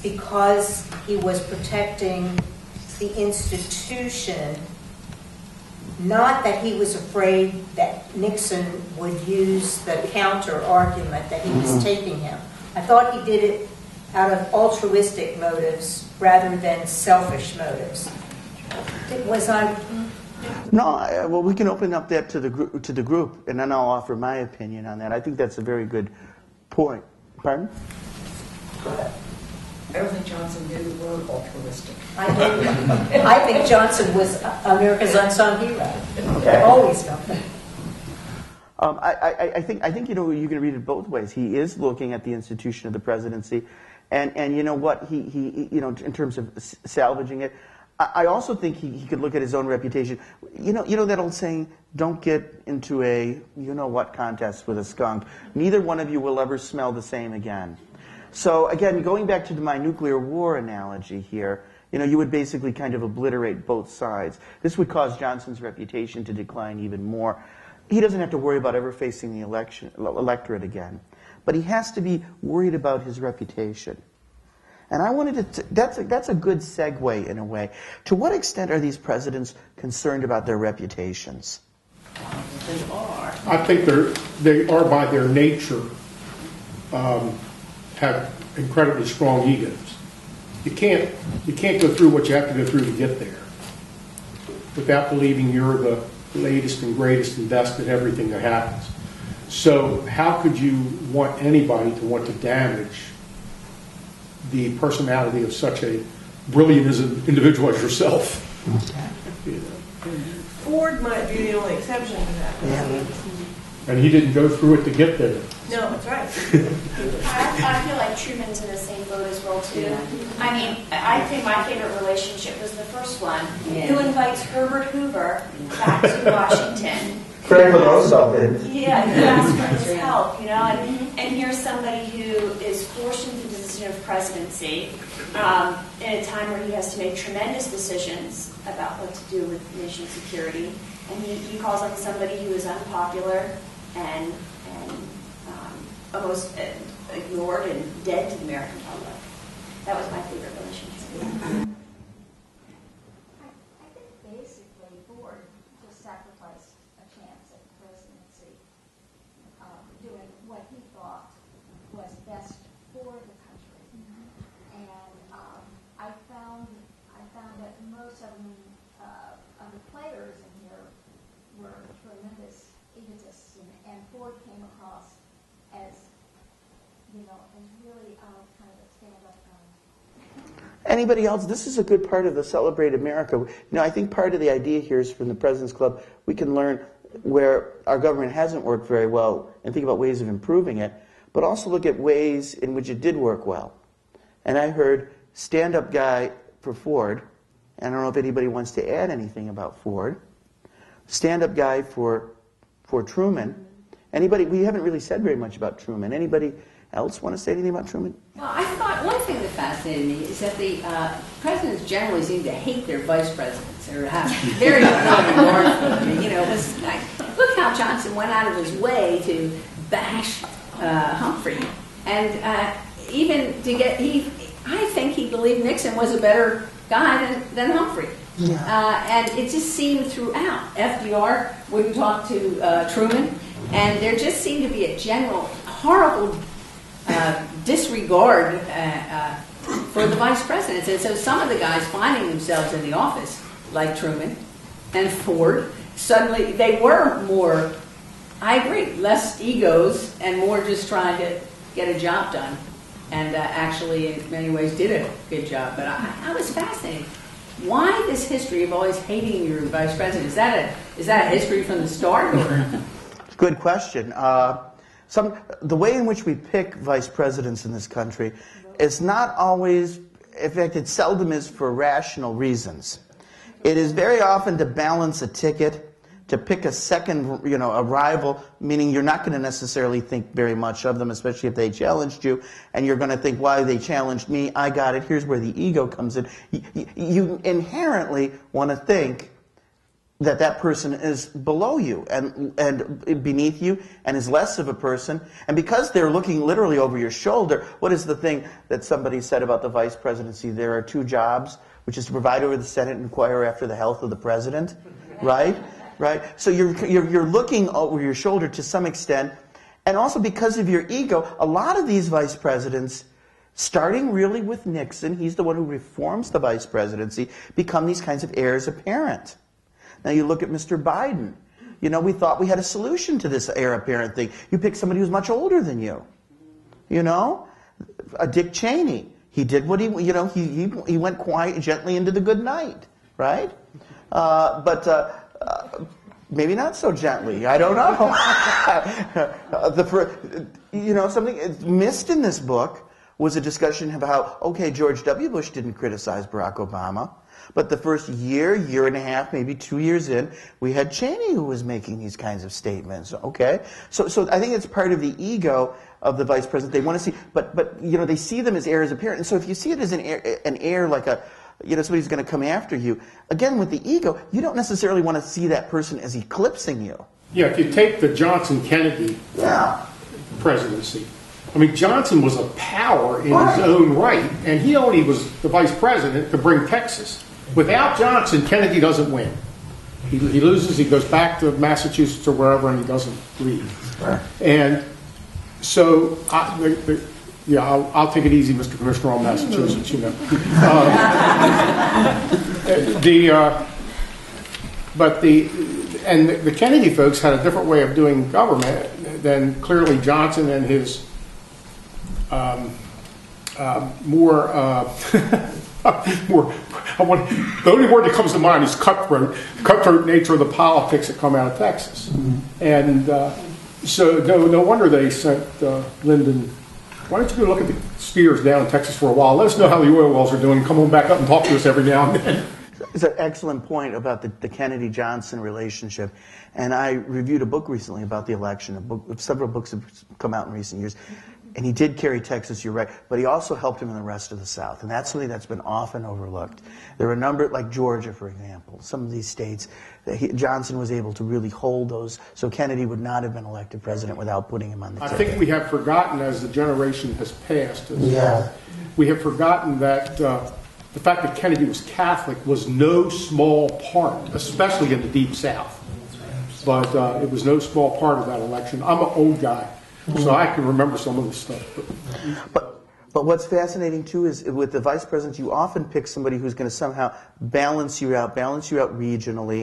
because he was protecting the institution not that he was afraid that Nixon would use the counter argument that he was taping him. I thought he did it out of altruistic motives rather than selfish motives. Was I? No, I, well, we can open up that to the group, to the group, and then I'll offer my opinion on that. I think that's a very good point. Pardon? Go ahead. I don't think Johnson knew the word altruistic. I do. I think Johnson was America's unsung hero. Okay. Always felt that. Um, I, I, I think I think you know you can read it both ways. He is looking at the institution of the presidency, and, and you know what he, he you know in terms of salvaging it. I, I also think he, he could look at his own reputation. You know you know that old saying, don't get into a you know what contest with a skunk. Neither one of you will ever smell the same again. So again, going back to my nuclear war analogy here, you know, you would basically kind of obliterate both sides. This would cause Johnson's reputation to decline even more. He doesn't have to worry about ever facing the election, electorate again, but he has to be worried about his reputation. And I wanted to, that's a, that's a good segue in a way. To what extent are these presidents concerned about their reputations? They are. I think they're, they are by their nature, um, have incredibly strong egos. You can't, you can't go through what you have to go through to get there without believing you're the latest and greatest and best at everything that happens. So how could you want anybody to want to damage the personality of such a brilliant as an individual as yourself? You know. Ford might be the only exception to that. Yeah. And he didn't go through it to get there. No, that's right. I, I feel like Truman's in the same boat as well, too. Yeah. I mean, I think my favorite relationship was the first one, Yeah. who invites Herbert Hoover back to Washington. Franklin Roosevelt did. Yeah, he asked for his help, you know, and, and here's somebody who is forced into the position of presidency um, in a time where he has to make tremendous decisions about what to do with nation security. And he, he calls on somebody who is unpopular and, and um, almost uh, ignored and dead to the American public. That was my favorite relationship. I think basically Ford just sacrificed a chance at the presidency, um, doing what he thought was best for the country. Mm-hmm. And um, I found I found that most of them, uh, of the players in here were tremendous egotists, and, and Ford came across as, you know, as really uh, kind of a stand-up guy. Anybody else? This is a good part of the Celebrate America. You know, I think part of the idea here is from the President's Club, we can learn where our government hasn't worked very well and think about ways of improving it, but also look at ways in which it did work well. And I heard stand-up guy for Ford, and I don't know if anybody wants to add anything about Ford. Stand-up guy for for Truman. Anybody? We haven't really said very much about Truman. Anybody else want to say anything about Truman? Well, I thought one thing that fascinated me is that the uh, presidents generally seem to hate their vice presidents, or have very little regard for them. You know, it was like, look how Johnson went out of his way to bash uh, Humphrey, and uh, even to get he. I think he believed Nixon was a better guy than, than Humphrey. Yeah. Uh, and it just seemed throughout. F D R wouldn't talk to uh, Truman, and there just seemed to be a general horrible uh, disregard uh, uh, for the vice presidents. And so some of the guys finding themselves in the office, like Truman and Ford, suddenly they were more, I agree, less egos and more just trying to get a job done. And uh, actually, in many ways, did a good job. But I, I was fascinated. Why this history of always hating your vice president? Is that a is that a history from the start? Or? Good question. Uh, some the way in which we pick vice presidents in this country is not always, in fact, it seldom is for rational reasons. It is very often to balance a ticket, to pick a second, you know, a rival, meaning you're not going to necessarily think very much of them, especially if they challenged you, and you're going to think, why they challenged me, I got it, here's where the ego comes in. You, you inherently want to think that that person is below you and, and beneath you and is less of a person, and because they're looking literally over your shoulder, what is the thing that somebody said about the vice presidency? There are two jobs. which is to provide over the Senate and inquire after the health of the president, right? Right? So you're, you're, you're looking over your shoulder to some extent, and also because of your ego, a lot of these vice presidents, starting really with Nixon, he's the one who reforms the vice presidency, become these kinds of heirs apparent. Now you look at Mister Biden. You know, we thought we had a solution to this heir apparent thing. You pick somebody who's much older than you. You know? A Dick Cheney. He did what he, you know, he, he, he went quiet, gently into the good night, right? Uh, but uh, uh, maybe not so gently. I don't know. the, you know, something missed in this book was a discussion of how, okay, George W. Bush didn't criticize Barack Obama, but the first year, year and a half, maybe two years in, we had Cheney who was making these kinds of statements, okay? So, so I think it's part of the ego of the vice president. They want to see, but, but you know, they see them as heirs apparent. And so if you see it as an heir, an heir like a, you know, somebody's going to come after you, again, with the ego, you don't necessarily want to see that person as eclipsing you. Yeah, if you take the Johnson-Kennedy yeah. presidency, I mean, Johnson was a power in his own right, and he only was the vice president to bring Texas. Without Johnson, Kennedy doesn't win. He, he loses, he goes back to Massachusetts or wherever, and he doesn't leave. Right. And so, I, the, the, yeah, I'll, I'll take it easy, Mister Commissioner, on Massachusetts, you know. Uh, the, uh, but the, and the, the Kennedy folks had a different way of doing government than clearly Johnson and his um, uh, more, uh, more, I want, the only word that comes to mind is cutthroat, cutthroat nature of the politics that come out of Texas. Mm-hmm. And uh, so no, no wonder they sent uh, Lyndon, why don't you go look at the steers down in Texas for a while? Let us know how the oil wells are doing. Come on back up and talk to us every now and then. It's an excellent point about the, the Kennedy-Johnson relationship. And I reviewed a book recently about the election. A book, several books have come out in recent years. And he did carry Texas, you're right, but he also helped him in the rest of the South. And that's something that's been often overlooked. There are a number, like Georgia, for example, some of these states, that he, Johnson was able to really hold those, so Kennedy would not have been elected president without putting him on the I ticket. think we have forgotten, as the generation has passed, as Yeah. well, we have forgotten that uh, the fact that Kennedy was Catholic was no small part, especially in the Deep South. But uh, it was no small part of that election. I'm an old guy, so I can remember some of this stuff. But, but, but what's fascinating, too, is with the vice president, you often pick somebody who's going to somehow balance you out, balance you out regionally.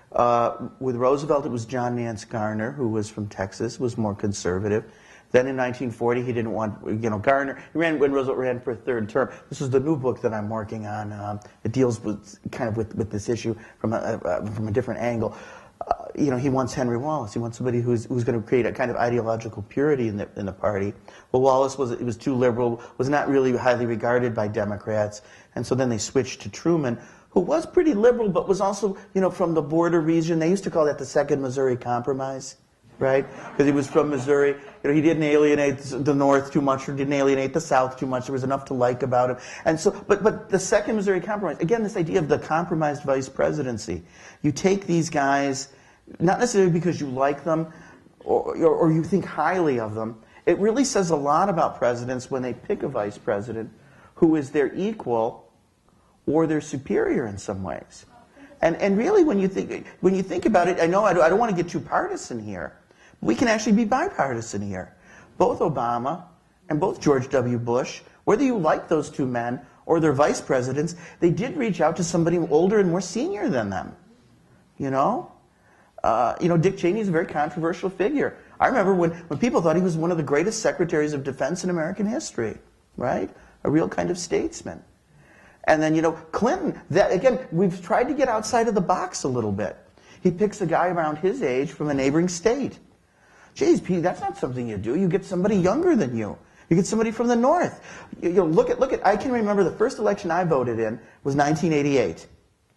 Uh, with Roosevelt, it was John Nance Garner, who was from Texas, was more conservative. Then in nineteen forty, he didn't want, you know, Garner, he ran when Roosevelt ran for a third term. This is the new book that I'm working on. Um, it deals with kind of with, with this issue from a, uh, from a different angle. Uh, you know, he wants Henry Wallace. He wants somebody who's who's going to create a kind of ideological purity in the in the party. Well, Wallace was he was too liberal, was not really highly regarded by Democrats, and so then they switched to Truman, who was pretty liberal, but was also, you know, from the border region. They used to call that the Second Missouri Compromise, right? Because he was from Missouri. You know, he didn't alienate the North too much, or didn't alienate the South too much. There was enough to like about him. And so, but but the Second Missouri Compromise, again, this idea of the compromised vice presidency. You take these guys, not necessarily because you like them or, or, or you think highly of them. It really says a lot about presidents when they pick a vice president who is their equal or their superior in some ways. And and really, when you think when you think about it, I know I don't, I don't want to get too partisan here. We can actually be bipartisan here. Both Obama and both George W. Bush, whether you like those two men or their vice presidents, they did reach out to somebody older and more senior than them. You know? Uh, you know, Dick Cheney is a very controversial figure. I remember when, when people thought he was one of the greatest secretaries of defense in American history, right? A real kind of statesman. And then, you know, Clinton, that, again, we've tried to get outside of the box a little bit. He picks a guy around his age from a neighboring state. Geez, Pete, that's not something you do. You get somebody younger than you. You get somebody from the North. You, you know, look at, look at, I can remember the first election I voted in was nineteen eighty-eight.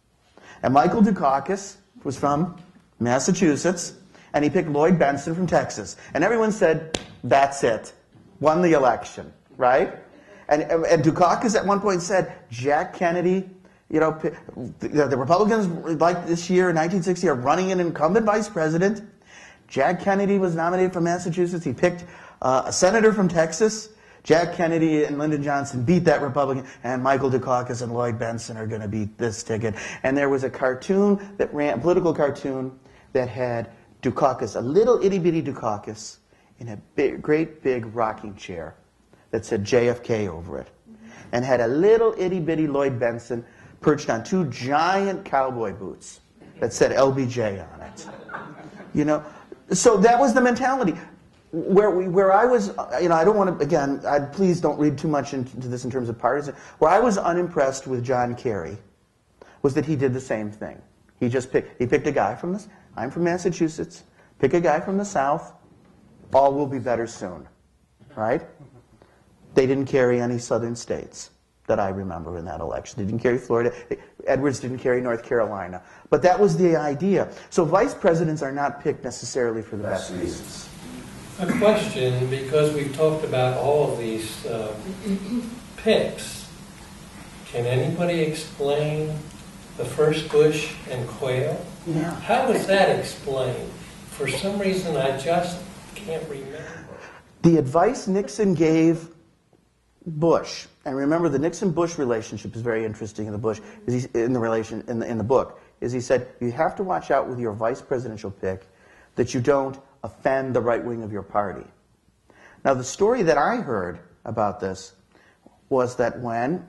And Michael Dukakis was from Massachusetts, and he picked Lloyd Bentsen from Texas. And everyone said, that's it. Won the election, right? And, and Dukakis at one point said, Jack Kennedy, you know, the, the Republicans, like this year in nineteen sixty, are running an incumbent vice president. Jack Kennedy was nominated from Massachusetts. He picked uh, a senator from Texas. Jack Kennedy and Lyndon Johnson beat that Republican, and Michael Dukakis and Lloyd Bentsen are going to beat this ticket. And there was a cartoon that ran, a political cartoon that had Dukakis, a little itty-bitty Dukakis, in a big, great big rocking chair that said J F K over it, and had a little itty-bitty Lloyd Bentsen perched on two giant cowboy boots that said L B J on it. You know, so that was the mentality. Where we, where I was, you know, I don't want to, again, I, please don't read too much into this in terms of partisan. Where I was unimpressed with John Kerry was that he did the same thing. He just picked, he picked a guy from this, I'm from Massachusetts, pick a guy from the South, all will be better soon, right? They didn't carry any southern states that I remember in that election. They didn't carry Florida. Edwards didn't carry North Carolina. But that was the idea. So vice presidents are not picked necessarily for the best reasons. A question, because we've talked about all of these uh, picks. Can anybody explain the first Bush and Quayle? Yeah. How was that explained? For some reason, I just can't remember. The advice Nixon gave Bush, and remember the Nixon-Bush relationship is very interesting in the Bush, is he, in the relation in the, in the book, is he said you have to watch out with your vice presidential pick that you don't offend the right wing of your party. Now, the story that I heard about this was that when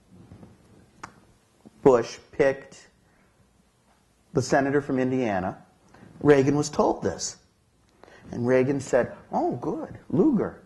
Bush picked the senator from Indiana, Reagan was told this. And Reagan said, oh, good, Lugar.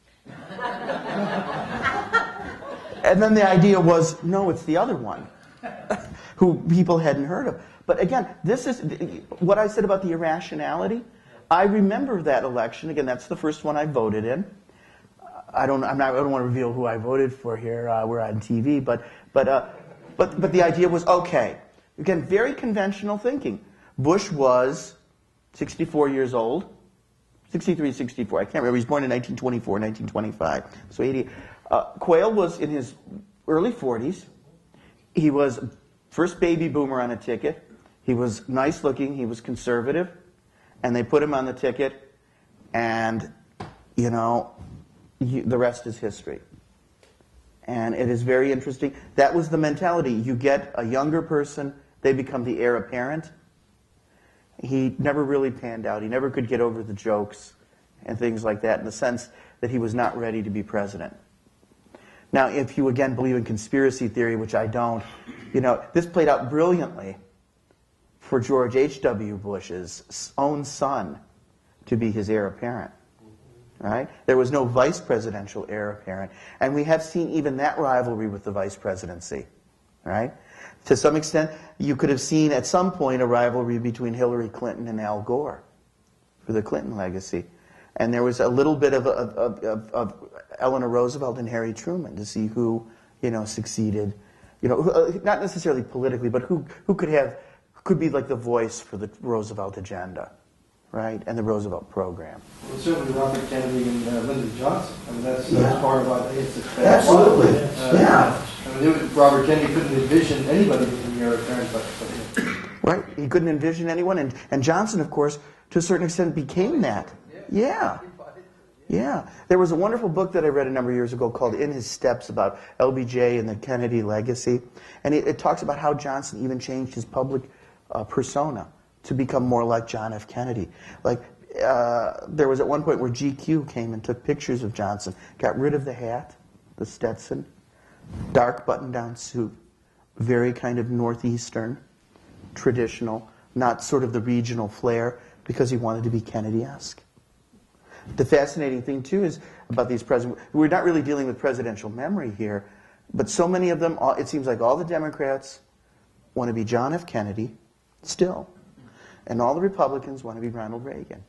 And then the idea was, no, it's the other one, who people hadn't heard of. But again, this is what I said about the irrationality. I remember that election. Again, that's the first one I voted in. I don't. I'm not. I don't want to reveal who I voted for here. Uh, we're on T V, but but uh, but but the idea was okay. Again, very conventional thinking. Bush was sixty-four years old, sixty-three, sixty-four. I can't remember. He was born in nineteen twenty-four, nineteen twenty-five. So eighty. Uh, Quayle was in his early forties. He was first baby boomer on a ticket. He was nice looking. He was conservative. And they put him on the ticket, and, you know, you, the rest is history. And it is very interesting. That was the mentality. You get a younger person, they become the heir apparent. He never really panned out. He never could get over the jokes and things like that in the sense that he was not ready to be president. Now, if you, again, believe in conspiracy theory, which I don't, you know, this played out brilliantly for George H W Bush's own son to be his heir apparent, right? There was no vice presidential heir apparent. And we have seen even that rivalry with the vice presidency, right? To some extent, you could have seen at some point a rivalry between Hillary Clinton and Al Gore for the Clinton legacy. And there was a little bit of, of, of, of Eleanor Roosevelt and Harry Truman to see who, you know, succeeded, you know, not necessarily politically, but who, who could have could be like the voice for the Roosevelt agenda, right, and the Roosevelt program. Well, certainly Robert Kennedy and uh, Lyndon Johnson. I mean, that's, Yeah. that's part of why they it's Absolutely. Uh, Yeah. I mean, it was- Robert Kennedy couldn't envision anybody being heir apparent, but, but him. Right, he couldn't envision anyone, and, and Johnson, of course, to a certain extent became that. Yeah. Yeah. There was a wonderful book that I read a number of years ago called In His Steps about L B J and the Kennedy legacy, and it, it talks about how Johnson even changed his public Uh, persona to become more like John F. Kennedy. Like, uh, there was at one point where G Q came and took pictures of Johnson, got rid of the hat, the Stetson, dark button-down suit, very kind of northeastern, traditional, not sort of the regional flair, because he wanted to be Kennedy-esque. The fascinating thing, too, is about these presidents, we're not really dealing with presidential memory here, but so many of them, it seems like all the Democrats want to be John F. Kennedy, still. And all the Republicans want to be Ronald Reagan.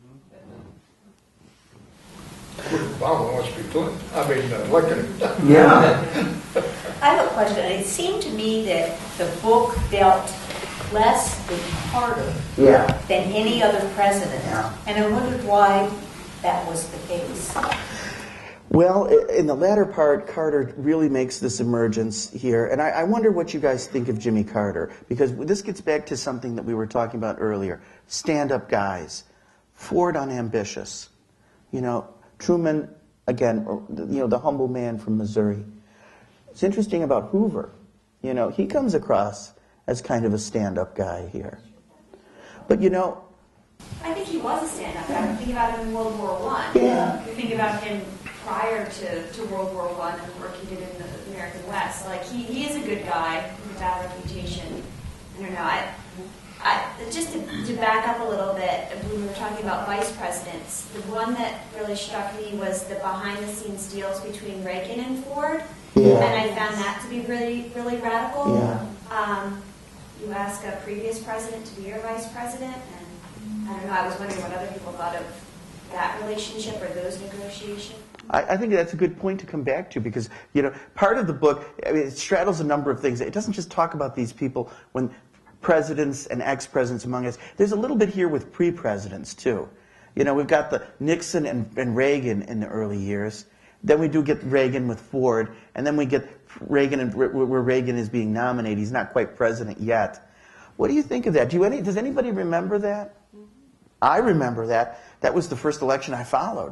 Obama wants to be Clinton. I mean, uh, Lincoln. Yeah. I have a question. It seemed to me that the book dealt less with Carter Yeah. than any other president. Yeah. And I wondered why that was the case. Well, in the latter part, Carter really makes this emergence here. And I, I wonder what you guys think of Jimmy Carter, because this gets back to something that we were talking about earlier. Stand-up guys. Ford unambitious. You know, Truman again, or, you know, the humble man from Missouri. It's interesting about Hoover. You know, he comes across as kind of a stand-up guy here. But, you know... I think he was a stand-up guy. Think about him in World War One. Yeah. You think about him prior to, to World War One and the work he did in the American West. Like, he, he is a good guy with a bad reputation. I don't know. I, I, just to, to back up a little bit, when we were talking about vice presidents, the one that really struck me was the behind-the-scenes deals between Reagan and Ford. Yeah. And I found that to be really, really radical. Yeah. Um, you ask a previous president to be your vice president, and I don't know, I was wondering what other people thought of that relationship or those negotiations. I, I think that's a good point to come back to because, you know, part of the book, I mean, it straddles a number of things. It doesn't just talk about these people when presidents and ex-presidents among us. There's a little bit here with pre-presidents, too. You know, we've got the Nixon and, and Reagan in the early years. Then we do get Reagan with Ford, and then we get Reagan and where Reagan is being nominated. He's not quite president yet. What do you think of that? Do you any, does anybody remember that? Mm-hmm. I remember that. That was the first election I followed.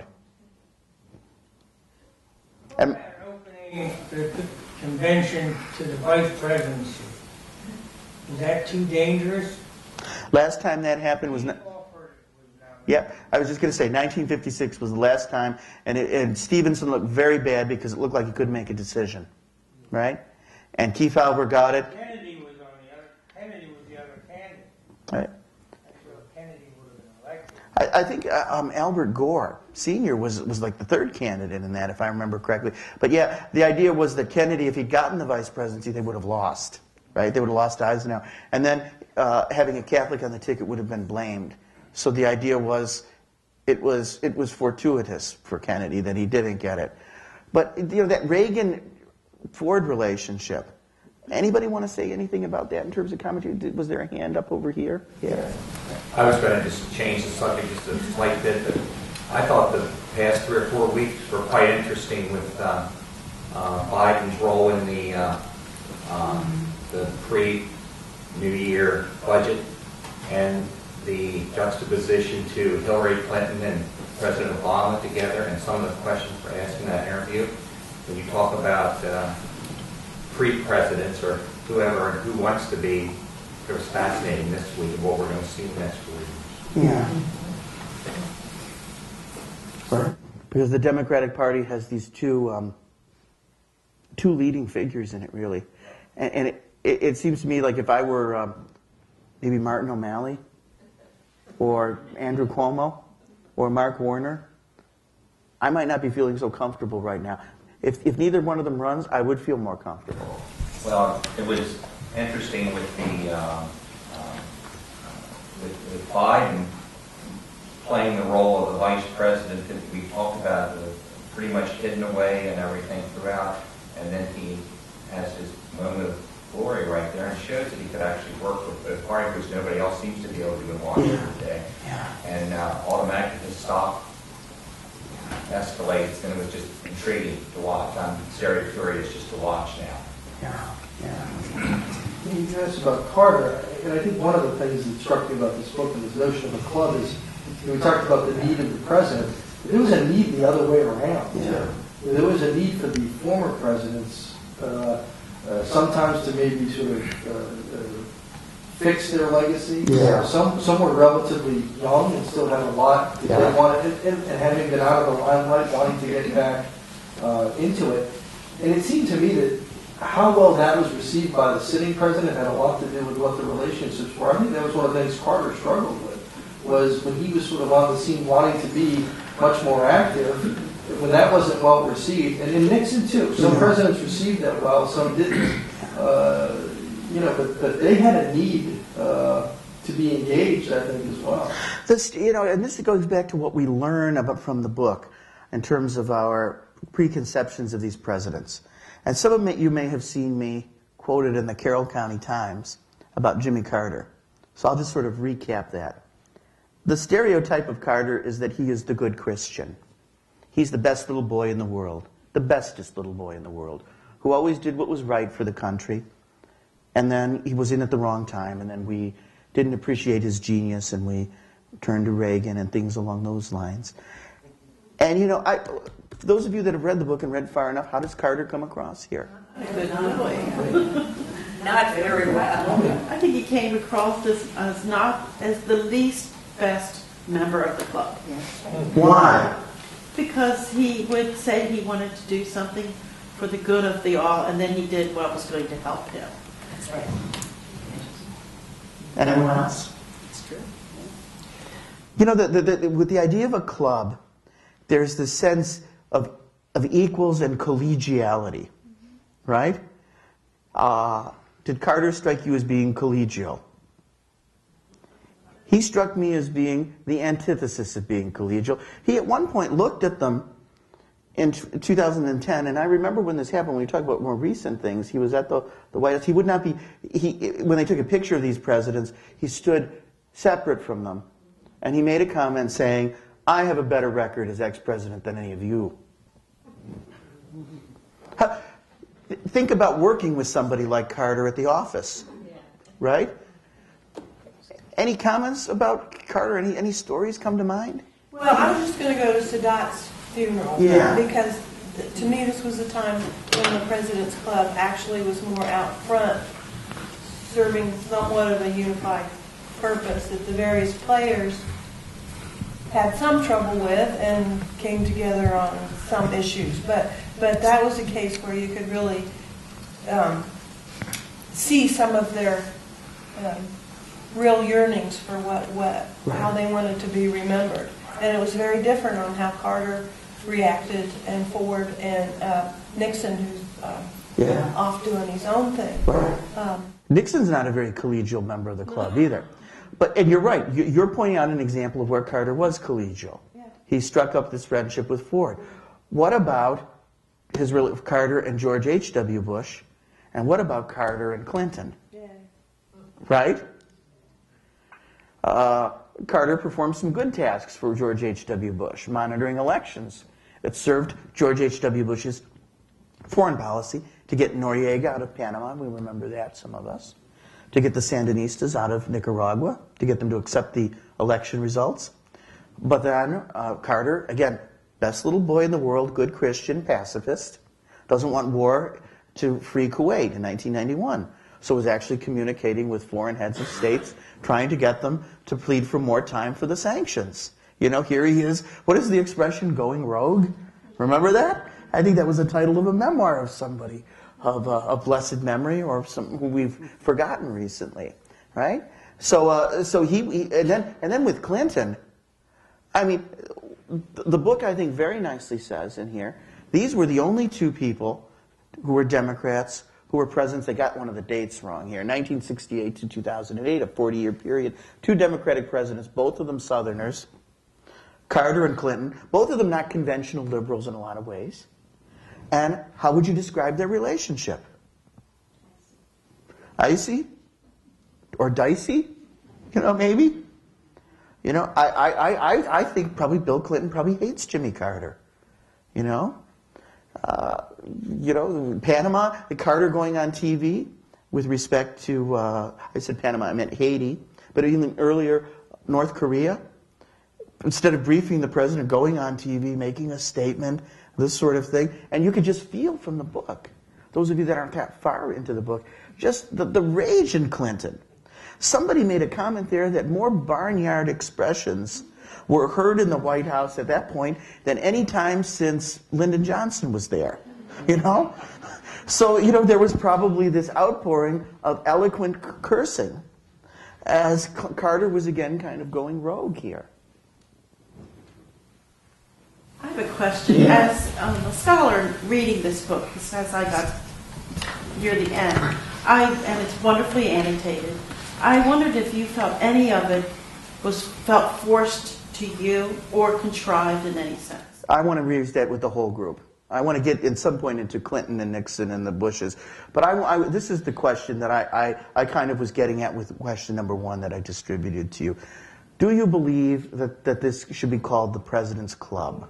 And, opening the convention to the vice presidency. Is that too dangerous? Last time that happened was not. Yeah, I was just going to say, nineteen fifty-six was the last time, and, it, and Stevenson looked very bad because it looked like he couldn't make a decision, right? And Keith Albert got it. Kennedy was on the other. Kennedy was the other candidate. Right. So Kennedy would have been elected. I, I think uh, um, Albert Gore Senior was was like the third candidate in that, if I remember correctly. But yeah, the idea was that Kennedy, if he'd gotten the vice presidency, they would have lost, right? They would have lost Eisenhower, and then uh, having a Catholic on the ticket would have been blamed. So the idea was, it was it was fortuitous for Kennedy that he didn't get it. But you know that Reagan-Ford relationship. Anybody want to say anything about that in terms of commentary? Did, was there a hand up over here? Yeah. I was going to just change the subject just a slight bit, but I thought the past three or four weeks were quite interesting with uh, uh, Biden's role in the uh, um, the pre-New Year budget and the juxtaposition to Hillary Clinton and President Obama together, and some of the questions for asking that interview. When you talk about uh, pre-presidents or whoever and who wants to be, it was fascinating this week of what we're going to see next week. Yeah. Because the Democratic Party has these two um, two leading figures in it, really. And, and it, it, it seems to me like if I were um, maybe Martin O'Malley, or Andrew Cuomo, or Mark Warner, I might not be feeling so comfortable right now. If, if neither one of them runs, I would feel more comfortable. Well, it was interesting with the uh, uh, with, with Biden playing the role of the vice president that we talked about, uh, pretty much hidden away and everything throughout, and then he has his moment of glory right there and shows that he could actually work with both parties, which nobody else seems to be able to do in Washington today. Yeah. And uh, automatically just stop, escalates, and it was just intriguing to watch. I'm very curious just to watch now. Yeah, yeah. You asked about Carter, and I think one of the things that struck me about this book and this notion of a club is, you know, we talked about the need of the president. There was a need the other way around. Yeah. There was a need for the former presidents, uh, uh, sometimes to maybe sort of uh, uh, fix their legacy. Yeah. Some some were relatively young and still had a lot that Yeah. they wanted, and, and having been out of the limelight, wanting to get back uh, into it. And it seemed to me that how well that was received by the sitting president had a lot to do with what the relationships were. I think that was one of the things Carter struggled with, was when he was sort of on the scene wanting to be much more active, when that wasn't well received. And in Nixon, too. Some Yeah. presidents received that well, some didn't. Uh, you know, but, but they had a need uh, to be engaged, I think, as well. This, you know, and this goes back to what we learn about from the book in terms of our preconceptions of these presidents. And some of you may have seen me quoted in the Carroll County Times about Jimmy Carter. So I'll just sort of recap that. The stereotype of Carter is that he is the good Christian. He's the best little boy in the world, the bestest little boy in the world, who always did what was right for the country. And then he was in at the wrong time, and then we didn't appreciate his genius, and we turned to Reagan and things along those lines. And, you know, I, For those of you that have read the book and read far enough, how does Carter come across here? Not very well. I think he came across as, as not as the least best member of the club. Why? Because he would say he wanted to do something for the good of the all, and then he did what was going to help him. That's right. And everyone else? It's true. You know, the, the, the, with the idea of a club, there's the sense of, of equals and collegiality, right? Uh, did Carter strike you as being collegial? He struck me as being the antithesis of being collegial. He at one point looked at them in two thousand ten, and I remember when this happened, when we talk about more recent things, he was at the, the White House. He would not be, he, when they took a picture of these presidents, he stood separate from them, and he made a comment saying, I have a better record as ex-president than any of you. How, think about working with somebody like Carter at the office, right? Any comments about Carter? Any, any stories come to mind? Well, I was just going to go to Sadat's funeral. Yeah. Because th- to me, this was a time when the President's Club actually was more out front, serving somewhat of a unified purpose that the various players had some trouble with and came together on some issues. But but that was a case where you could really um, see some of their um, real yearnings for what, what how they wanted to be remembered. And it was very different on how Carter reacted and Ford and uh, Nixon, who's uh, Yeah. off doing his own thing. Right. Um, Nixon's not a very collegial member of the club either. But, and you're right, you- you're pointing out an example of where Carter was collegial. He struck up this friendship with Ford. What about his rela- Carter and George H W. Bush? And what about Carter and Clinton? Right? Uh, Carter performed some good tasks for George H W. Bush, monitoring elections. It served George H W. Bush's foreign policy to get Noriega out of Panama, we remember that, some of us, to get the Sandinistas out of Nicaragua, to get them to accept the election results. But then uh, Carter, again, best little boy in the world, good Christian, pacifist, doesn't want war to free Kuwait in nineteen ninety-one. So was actually communicating with foreign heads of states, trying to get them to plead for more time for the sanctions. You know, here he is. What is the expression, going rogue? Remember that? I think that was the title of a memoir of somebody of, uh, of blessed memory, or some who we've forgotten recently, right? So, uh, so he, he and then and then with Clinton, I mean, the book I think very nicely says in here, these were the only two people who were Democrats who were presidents. They got one of the dates wrong here. nineteen sixty-eight to two thousand eight, a forty-year period. Two Democratic presidents, both of them Southerners, Carter and Clinton, both of them not conventional liberals in a lot of ways. And how would you describe their relationship? Icy? Or dicey? You know, maybe? You know, I, I, I, I think probably Bill Clinton probably hates Jimmy Carter. You know? Uh, you know, Panama, the Carter going on T V with respect to, uh, I said Panama, I meant Haiti, but even earlier, North Korea. Instead of briefing the president, going on T V, making a statement, this sort of thing. And you could just feel from the book, those of you that aren't that far into the book, just the, the rage in Clinton. Somebody made a comment there that more barnyard expressions were heard in the White House at that point than any time since Lyndon Johnson was there, you know? So, you know, there was probably this outpouring of eloquent c- cursing as C- Carter was again kind of going rogue here. I have a question. As um, a scholar reading this book, as I got near the end, I and it's wonderfully annotated. I wondered if you felt any of it was felt forced to you or contrived in any sense. I want to read that with the whole group. I want to get at some point into Clinton and Nixon and the Bushes. But I, I, this is the question that I, I, I kind of was getting at with question number one that I distributed to you. Do you believe that, that this should be called the President's Club?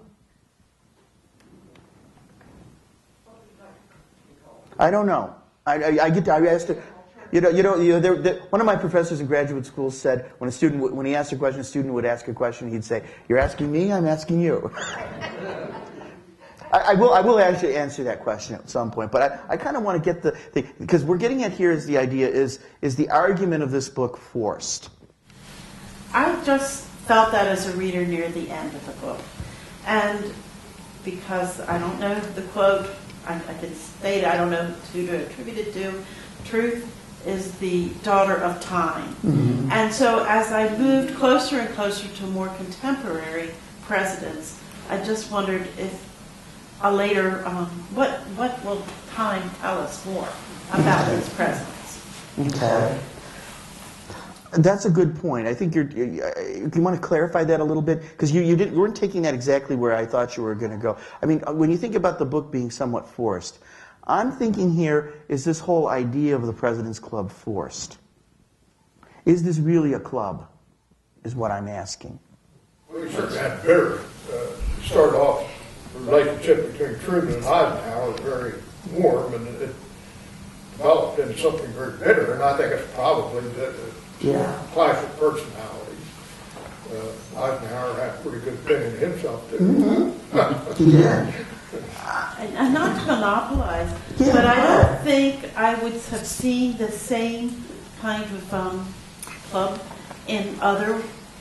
I don't know. I, I, I get to, I asked, you know, you know, you know there, there, one of my professors in graduate school said when a student, would, when he asked a question, a student would ask a question, he'd say, "You're asking me, I'm asking you." I, I will I will actually answer that question at some point, but I, I kind of want to get the thing, because we're getting at here is the idea is is the argument of this book forced? I just felt that as a reader near the end of the book. And because I don't know the quote, I, I can state it, I don't know who to attribute it to. Truth is the daughter of time. Mm-hmm. And so as I moved closer and closer to more contemporary presidents, I just wondered if a later, um, what what will time tell us more about these presidents? Okay. That's a good point. I think you're. You, you want to clarify that a little bit, because you you didn't you weren't taking that exactly where I thought you were going to go. I mean, when you think about the book being somewhat forced, I'm thinking here, is this whole idea of the President's Club forced? Is this really a club? Is what I'm asking. Well, we certainly had bitter. Uh, start off the relationship between Truman and Eisenhower was very warm, and it developed into something very bitter. And I think it's probably the Yeah. clash of personalities. Uh, Eisenhower had a pretty good opinion of himself, too. Mm-hmm. Yeah. And, and not to monopolize, Yeah. but I don't think I would have seen the same kind of um, club in other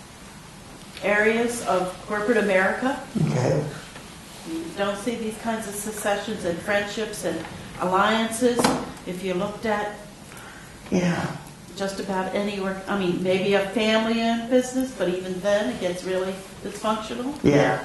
areas of corporate America. Okay. You don't see these kinds of secessions and friendships and alliances. If you looked at Yeah. just about anywhere, I mean, maybe a family-owned business, but even then it gets really dysfunctional. Yeah.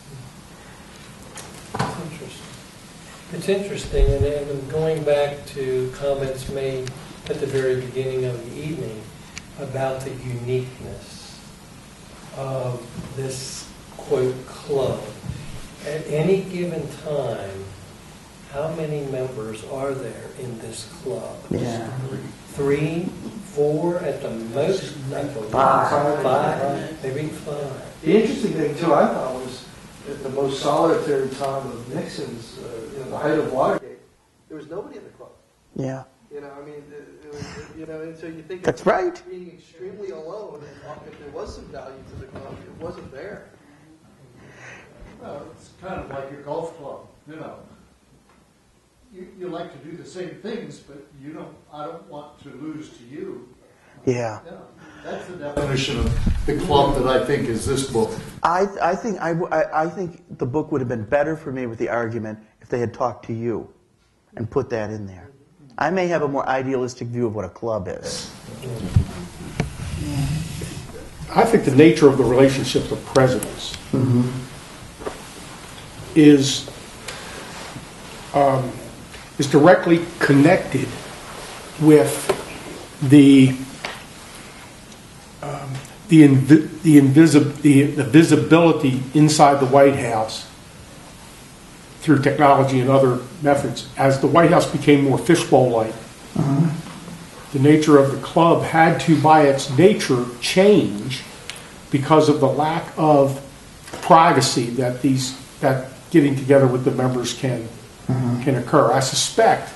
It's interesting. It's interesting, and, and going back to comments made at the very beginning of the evening about the uniqueness of this, quote, club. At any given time, how many members are there in this club? Yeah. Three, four, at the most, at the Five. five, maybe five. The interesting thing, too, I thought was at the most solitary time of Nixon's, uh, you know, the height of Watergate, there was nobody in the club. Yeah. You know, I mean, it, it was, you know, and so you think That's of right. being extremely alone, and if there was some value to the club, it wasn't there. Well, it's kind of like your golf club, you know. You, you like to do the same things, but you don't. I don't want to lose to you. Yeah. Yeah, that's the definition of the club that I think is this book. I I think I, w- I I think the book would have been better for me with the argument if they had talked to you and put that in there. I may have a more idealistic view of what a club is. I think the nature of the relationships of presidents Mm-hmm. is um, is directly connected with the um, the invi- the, invisi- the the visibility inside the White House through technology and other methods. As the White House became more fishbowl-like, Uh-huh. the nature of the club had to, by its nature, change because of the lack of privacy that these that getting together with the members can Uh-huh. can occur. I suspect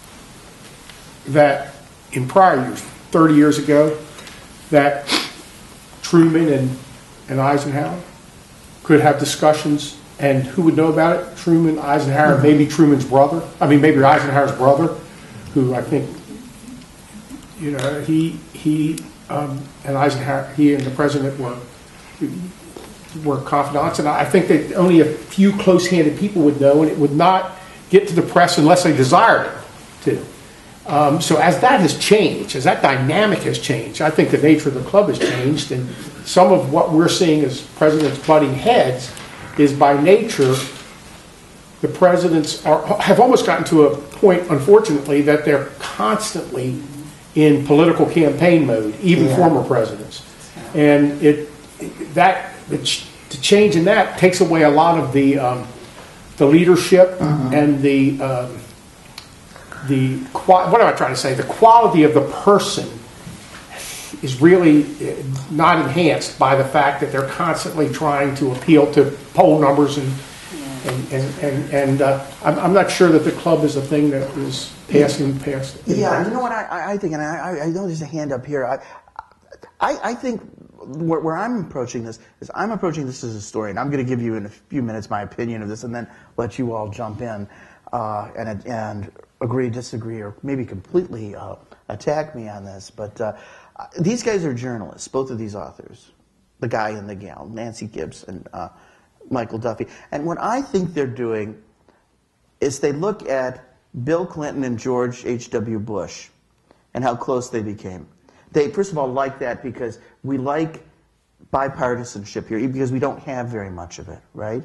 that in prior years, thirty years ago, that Truman and, and Eisenhower could have discussions, and who would know about it? Truman, Eisenhower, maybe Truman's brother. I mean, maybe Eisenhower's brother, who I think, you know, he he um, and Eisenhower, he and the president were were confidants, and I think that only a few close-handed people would know, and it would not get to the press unless they desired it to. Um, so as that has changed, as that dynamic has changed, I think the nature of the club has changed, and some of what we're seeing as presidents butting heads is by nature, the presidents are, have almost gotten to a point, unfortunately, that they're constantly in political campaign mode, even Yeah. former presidents. And it that the, ch- the change in that takes away a lot of the um, the leadership Uh-huh. and the um, the qua- what am I trying to say? The quality of the person is really uh, not enhanced by the fact that they're constantly trying to appeal to poll numbers and and and and, and uh, I'm, I'm not sure that the club is a thing that is passing past. Yeah, you know what I, I think, and I, I know there's a hand up here. I, I, I think where, where I'm approaching this is I'm approaching this as a story, and I'm going to give you in a few minutes my opinion of this, and then let you all jump in uh, and and agree, disagree, or maybe completely uh, attack me on this. But uh, these guys are journalists, both of these authors, the guy and the gal, Nancy Gibbs and uh, Michael Duffy. And what I think they're doing is they look at Bill Clinton and George H W Bush and how close they became. They, first of all, like that because we like bipartisanship here, because we don't have very much of it, right?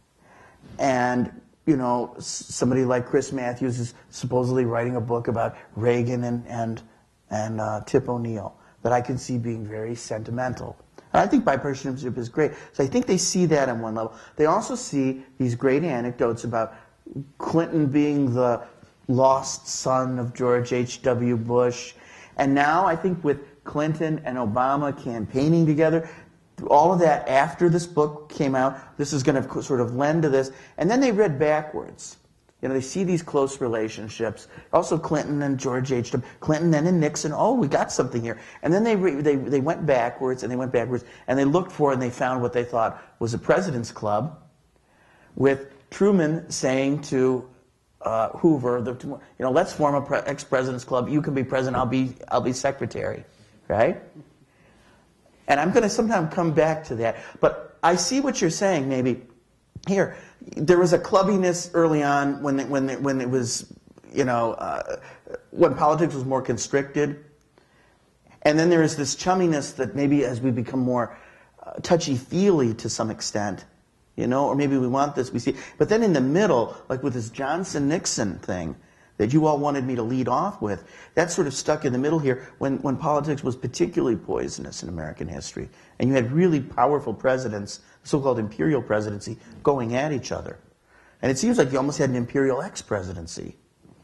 And, you know, somebody like Chris Matthews is supposedly writing a book about Reagan and, and, and uh, Tip O'Neill that I can see being very sentimental. And I think bipartisanship is great. So I think they see that on one level. They also see these great anecdotes about Clinton being the lost son of George H W Bush. And now I think with Clinton and Obama campaigning together, all of that after this book came out, this is going to sort of lend to this. And then they read backwards. You know, they see these close relationships. Also Clinton and George H W Clinton, then and Nixon. Oh, we got something here. And then they, re they, they went backwards and they went backwards and they looked for and they found what they thought was a president's club with Truman saying to uh, Hoover, the, you know, let's form a pre ex-president's club. You can be president. I'll be, I'll be secretary, right? And I'm going to sometime come back to that. But I see what you're saying. Maybe here there was a clubbiness early on when it, when it, when it was, you know, uh, when politics was more constricted, and then there is this chumminess that maybe as we become more uh, touchy-feely to some extent. You know, or maybe we want this, we see. But then in the middle, like with this Johnson-Nixon thing that you all wanted me to lead off with, that sort of stuck in the middle here when, when politics was particularly poisonous in American history. And you had really powerful presidents, so-called imperial presidency, going at each other. And it seems like you almost had an imperial ex-presidency.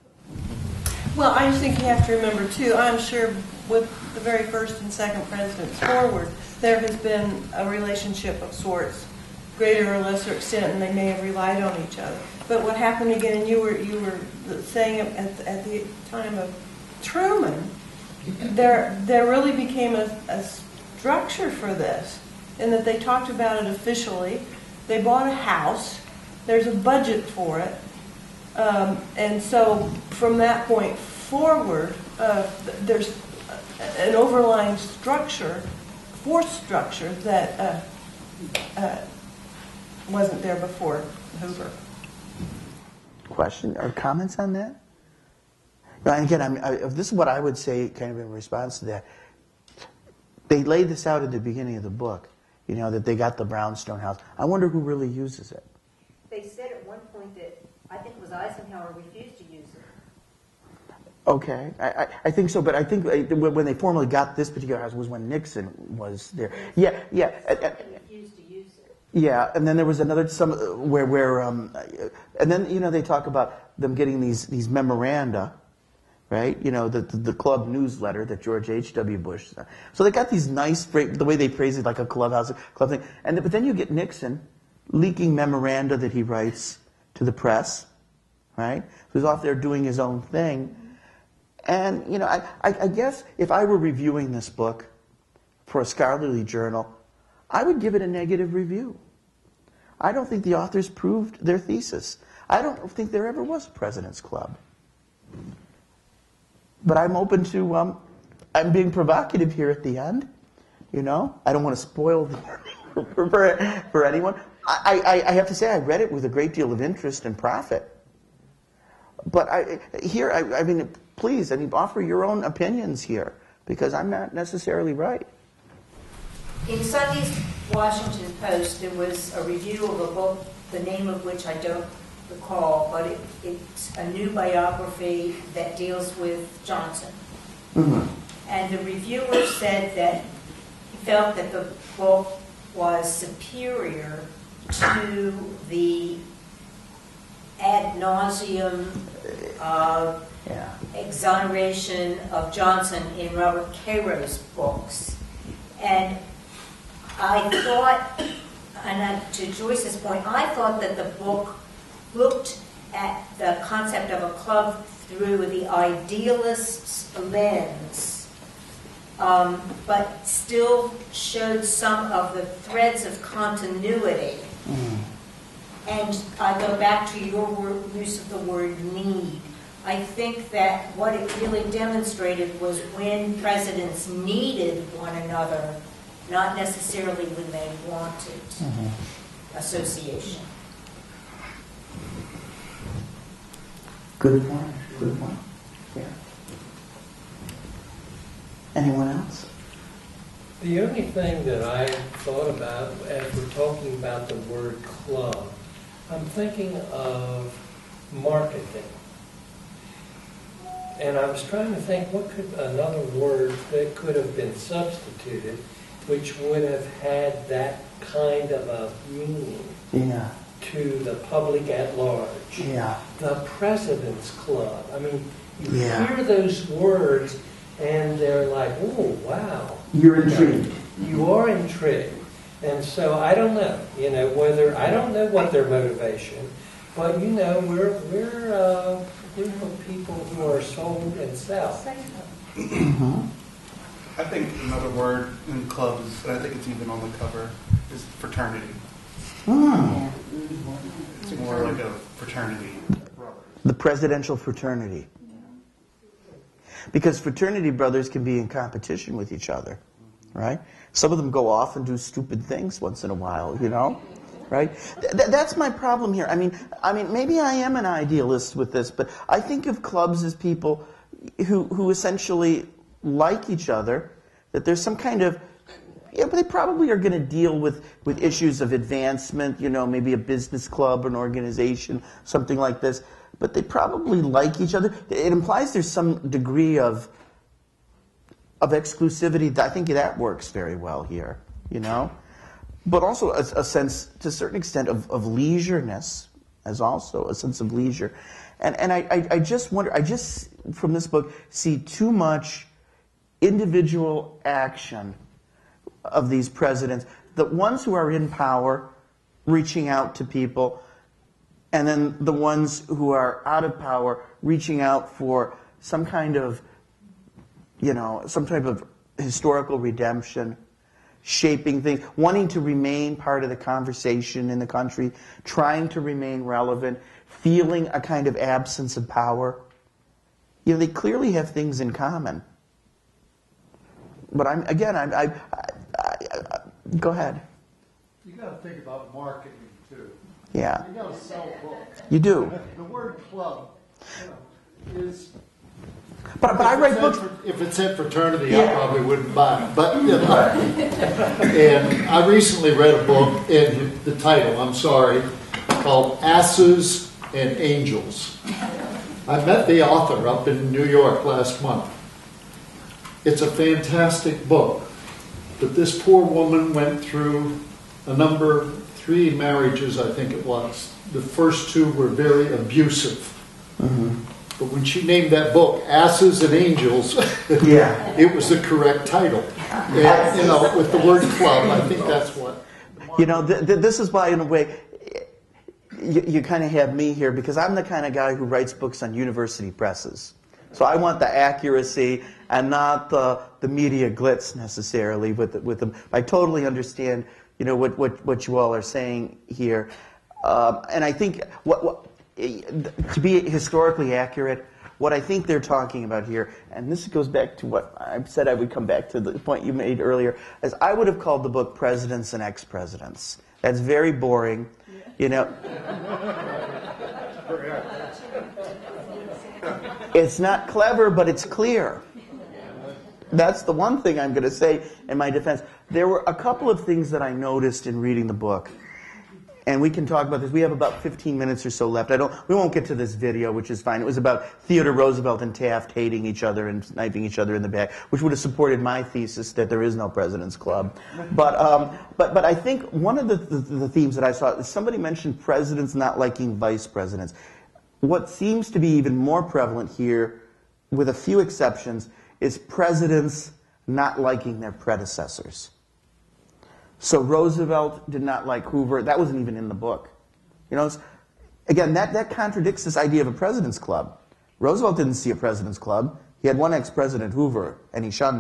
Well, I just think you have to remember, too, I'm sure with the very first and second presidents forward, there has been a relationship of sorts, greater or lesser extent, and they may have relied on each other. But what happened again, and you were you were saying at, at the time of Truman, there there really became a, a structure for this, in that they talked about it officially. They bought a house. There's a budget for it, um, and so from that point forward, uh, there's an overlying structure, force structure that. Uh, uh, wasn't there before Hoover. Question or comments on that? No, and again, I'm, I, this is what I would say kind of in response to that. They laid this out at the beginning of the book, you know, that they got the brownstone house. I wonder who really uses it. They said at one point that, I think it was Eisenhower, refused to use it. Okay, I, I, I think so, but I think uh, when they formally got this particular house was when Nixon was there. Yeah, yeah. Uh, Yeah, and then there was another some where where um, and then you know they talk about them getting these these memoranda, right? You know the the, the club newsletter that George H W Bush. So they got these nice the way they phrase it like a clubhouse club thing, and but then you get Nixon leaking memoranda that he writes to the press, right? So he's off there doing his own thing, and you know I I, I guess if I were reviewing this book for a scholarly journal, I would give it a negative review. I don't think the authors proved their thesis. I don't think there ever was a President's Club. But I'm open to, um, I'm being provocative here at the end. You know, I don't want to spoil the for, for, for anyone. I, I, I have to say I read it with a great deal of interest and profit. But I, here, I, I mean, please, I mean, offer your own opinions here, because I'm not necessarily right. In Sunday's Washington Post, there was a review of a book, the name of which I don't recall, but it, it's a new biography that deals with Johnson. Mm-hmm. And the reviewer said that he felt that the book was superior to the ad nauseum uh, yeah. exoneration of Johnson in Robert Caro's books. And I thought, and I, to Joyce's point, I thought that the book looked at the concept of a club through the idealist's lens um, but still showed some of the threads of continuity. Mm. And I go back to your word, use of the word need. I think that what it really demonstrated was when presidents needed one another, not necessarily when they wanted Mm-hmm. association. Good point. Good point. Yeah. Anyone else? The only thing that I thought about as we're talking about the word club, I'm thinking of marketing. And I was trying to think what could another word that could have been substituted which would have had that kind of a meaning Yeah. to the public at large. Yeah. The President's Club. I mean, you Yeah. hear those words and they're like, oh, wow. You're intrigued. You are intrigued. And so I don't know, you know, whether, I don't know what their motivation, but you know, we're, we're a group of people who are sold and sell. I think another word in clubs, and I think it's even on the cover, is fraternity. Hmm. It's more like a fraternity. The presidential fraternity. Because fraternity brothers can be in competition with each other, right? Some of them go off and do stupid things once in a while, you know, right? Th- th- that's my problem here. I mean, I mean, maybe I am an idealist with this, but I think of clubs as people who who essentially like each other. That there's some kind of, yeah, but they probably are going to deal with with issues of advancement. You know, maybe a business club, an organization, something like this. But they probably like each other. It implies there's some degree of of exclusivity. I think that works very well here, you know. But also a, a sense, to a certain extent, of, of leisureness, as also a sense of leisure. And and I, I, I just wonder, I just, from this book, see too much individual action of these presidents. The ones who are in power, reaching out to people, and then the ones who are out of power reaching out for some kind of, you know, some type of historical redemption, shaping things, wanting to remain part of the conversation in the country, trying to remain relevant, feeling a kind of absence of power. You know, they clearly have things in common. But I'm again, I'm, I, I, I, I, go ahead. You got to think about marketing too. Yeah. You got to sell books. You do. The word club, you know, is. But, but I write books. If it said fraternity, yeah. I probably wouldn't buy it. But you know, and I recently read a book, and the title, I'm sorry, called Asses and Angels. I met the author up in New York last month. It's a fantastic book, but this poor woman went through a number, three marriages, I think it was. The first two were very abusive. Mm-hmm. But when she named that book, Asses and Angels, yeah. it was the correct title. And, you know, with the word club, I think that's what. You know, th- th- this is why, in a way, you, you kind of have me here, because I'm the kind of guy who writes books on university presses. So I want the accuracy and not the, the media glitz necessarily with the, with them. I totally understand, you know, what, what, what you all are saying here. Um, and I think what, what to be historically accurate, what I think they're talking about here, and this goes back to what I said I would come back to, the point you made earlier, is I would have called the book Presidents and Ex-Presidents. That's very boring, you know. It's not clever, but it's clear. That's the one thing I'm going to say in my defense. There were a couple of things that I noticed in reading the book. And we can talk about this. We have about fifteen minutes or so left. I don't. We won't get to this video, which is fine. It was about Theodore Roosevelt and Taft hating each other and sniping each other in the back, which would have supported my thesis that there is no President's Club. But um, but but I think one of the, the, the themes that I saw, somebody mentioned presidents not liking vice presidents. What seems to be even more prevalent here, with a few exceptions, is presidents not liking their predecessors. So Roosevelt did not like Hoover. That wasn't even in the book. You know, again, that, that contradicts this idea of a president's club. Roosevelt didn't see a president's club. He had one ex-president, Hoover, and he shunned him.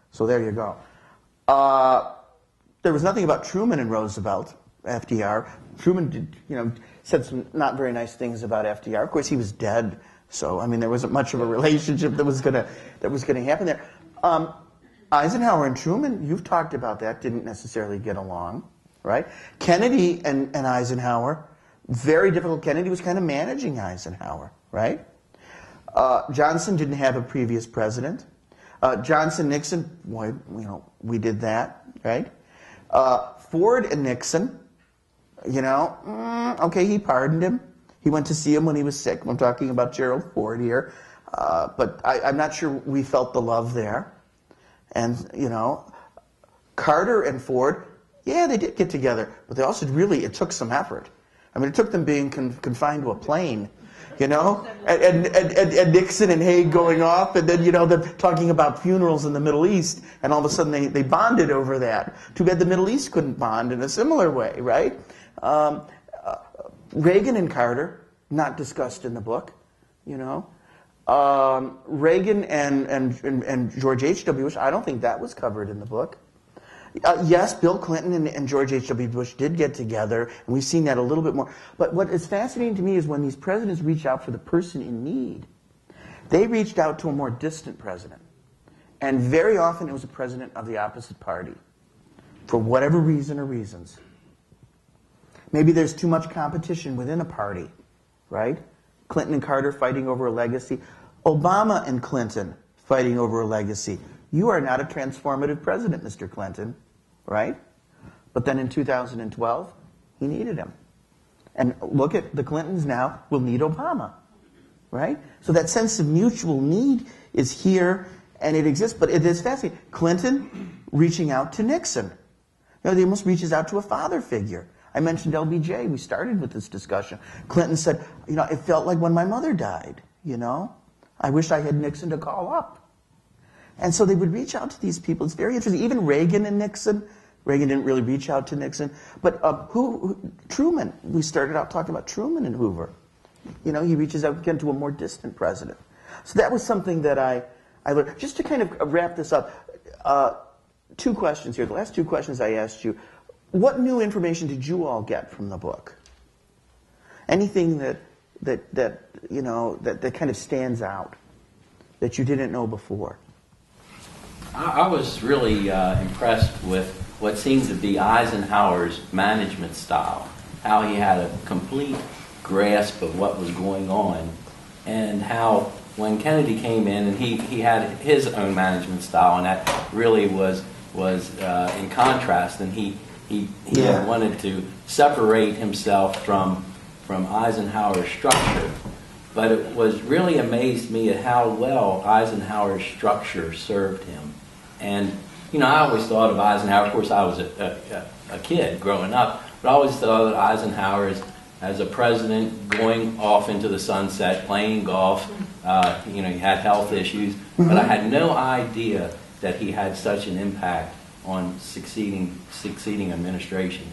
So there you go. Uh, there was nothing about Truman and Roosevelt, F D R. Truman did, you know, said some not very nice things about F D R. Of course, he was dead, so I mean, there wasn't much of a relationship that was gonna that was gonna happen there. Um, Eisenhower and Truman, you've talked about that, didn't necessarily get along, right? Kennedy and, and Eisenhower, very difficult. Kennedy was kind of managing Eisenhower, right? Uh, Johnson didn't have a previous president. Uh, Johnson, Nixon, boy, you know, we did that, right? Uh, Ford and Nixon, you know, mm, okay, he pardoned him. He went to see him when he was sick. I'm talking about Gerald Ford here. Uh, but I, I'm not sure we felt the love there. And, you know, Carter and Ford, yeah, they did get together. But they also really, it took some effort. I mean, it took them being con- confined to a plane, you know, and, and, and, and Nixon and Haig going off, and then, you know, they're talking about funerals in the Middle East, and all of a sudden they, they bonded over that. Too bad the Middle East couldn't bond in a similar way, right? Um, uh, Reagan and Carter, not discussed in the book, you know. Um, Reagan and, and, and, and George H W Bush, I don't think that was covered in the book. Uh, yes, Bill Clinton and, and George H W Bush did get together, and we've seen that a little bit more. But what is fascinating to me is when these presidents reach out for the person in need, they reached out to a more distant president. And very often it was a president of the opposite party, for whatever reason or reasons. Maybe there's too much competition within a party, right? Clinton and Carter fighting over a legacy. Obama and Clinton fighting over a legacy. You are not a transformative president, Mister Clinton, right? But then in two thousand twelve, he needed him. And look at the Clintons now will need Obama, right? So that sense of mutual need is here, and it exists, but it is fascinating. Clinton reaching out to Nixon. You know, he almost reaches out to a father figure. I mentioned L B J. We started with this discussion. Clinton said, you know, it felt like when my mother died, you know? I wish I had Nixon to call up. And so they would reach out to these people. It's very interesting. Even Reagan and Nixon. Reagan didn't really reach out to Nixon. But uh, who, who, Truman, we started out talking about Truman and Hoover. You know, he reaches out again to a more distant president. So that was something that I, I learned. Just to kind of wrap this up, uh, two questions here. The last two questions I asked you. What new information did you all get from the book? Anything that, that, that you know, that, that kind of stands out that you didn't know before? I, I was really uh, impressed with what seemed to be Eisenhower's management style, how he had a complete grasp of what was going on, and how when Kennedy came in and he, he had his own management style, and that really was, was uh, in contrast, and he He, he Yeah. wanted to separate himself from from Eisenhower's structure. But it was really amazed me at how well Eisenhower's structure served him. And, you know, I always thought of Eisenhower, of course I was a, a, a kid growing up, but I always thought of Eisenhower as, as a president going off into the sunset, playing golf. Uh, you know, he had health issues, but I had no idea that he had such an impact on succeeding succeeding administrations.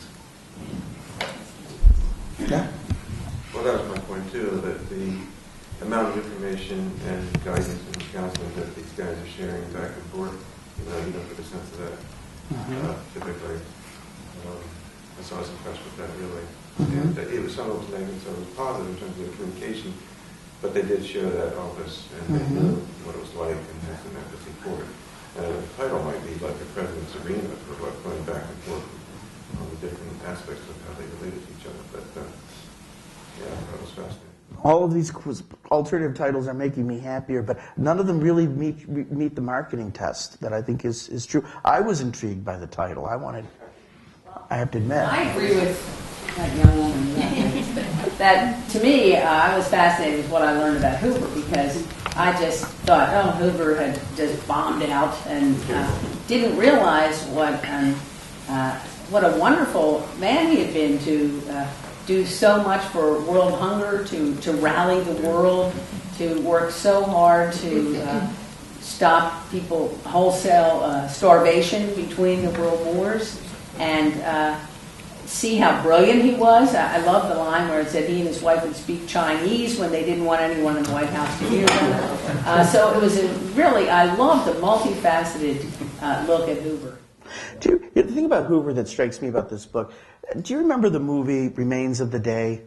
Yeah. Well, that was my point too, that the amount of information and guidance and counseling that these guys are sharing back and forth, you know, you don't get a sense of that Mm-hmm. uh, typically. Um, so I was impressed with that, really. Mm-hmm. And uh, it was some of it was negative, some of it was positive in terms of the communication, but they did share that office and they Mm-hmm. knew what it was like and had some empathy for it. And the title might be like the President's Arena for what going back and forth on the different aspects of how they related to each other. But uh, yeah, that was fascinating. All of these alternative titles are making me happier, but none of them really meet meet the marketing test that I think is, is true. I was intrigued by the title. I wanted, I have to admit. I agree with that young woman. That, to me, uh, I was fascinated with what I learned about Hoover, because I just thought, oh, Hoover had just bombed out, and uh, didn't realize what um, uh, what a wonderful man he had been to uh, do so much for world hunger, to, to rally the world, to work so hard to uh, stop people wholesale uh, starvation between the world wars, and uh, see how brilliant he was. I, I love the line where it said he and his wife would speak Chinese when they didn't want anyone in the White House to hear them. Uh, so it was a really, I love the multifaceted uh, look at Hoover. Do you, the thing about Hoover that strikes me about this book, do you remember the movie Remains of the Day?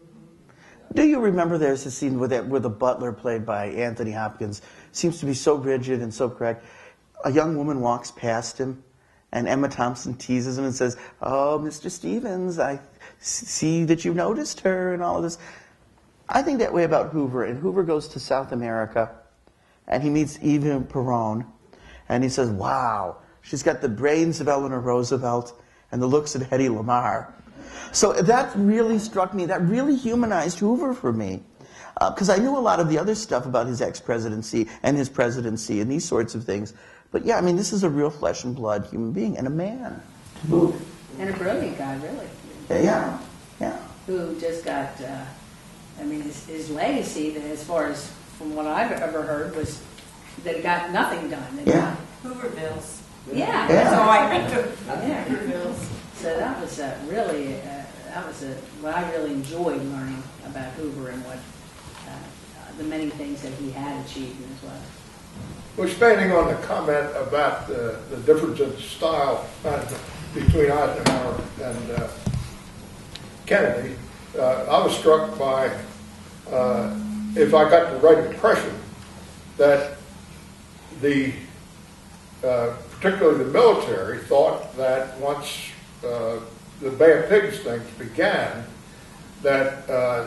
Do you remember there's a scene where, that, where the butler, played by Anthony Hopkins, seems to be so rigid and so correct? A young woman walks past him, and Emma Thompson teases him and says, "Oh, Mister Stevens, I see that you noticed her," and all of this. I think that way about Hoover, and Hoover goes to South America, and he meets Eva Peron, and he says, "Wow, she's got the brains of Eleanor Roosevelt and the looks of Hedy Lamarr." So that really struck me, that really humanized Hoover for me. Because uh, I knew a lot of the other stuff about his ex-presidency and his presidency and these sorts of things. But yeah, I mean, this is a real flesh and blood human being and a man. And a brilliant guy, really. Yeah, yeah. Who just got, uh, I mean, his, his legacy, as far as from what I've ever heard, was that he got nothing done. That Yeah. Hoovervilles. Yeah, Yeah. that's all I heard. Yeah, Hoovervilles. So that was uh, really, uh, that was a, what I really enjoyed learning about Hoover and what uh, uh, the many things that he had achieved in his life. Well, expanding on the comment about the, the difference in style uh, between Eisenhower and uh, Kennedy, uh, I was struck by, uh, if I got the right impression, that the, uh, particularly the military, thought that once uh, the Bay of Pigs things began, that uh,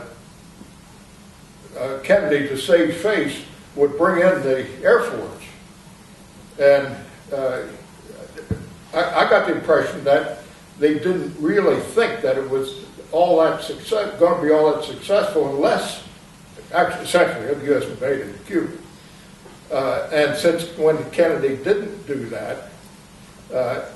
uh, Kennedy, to save face, would bring in the Air Force. And uh, I, I got the impression that they didn't really think that it was all that success, going to be all that successful unless, actually, essentially, the U S invaded Cuba. Uh, and since when Kennedy didn't do that, uh,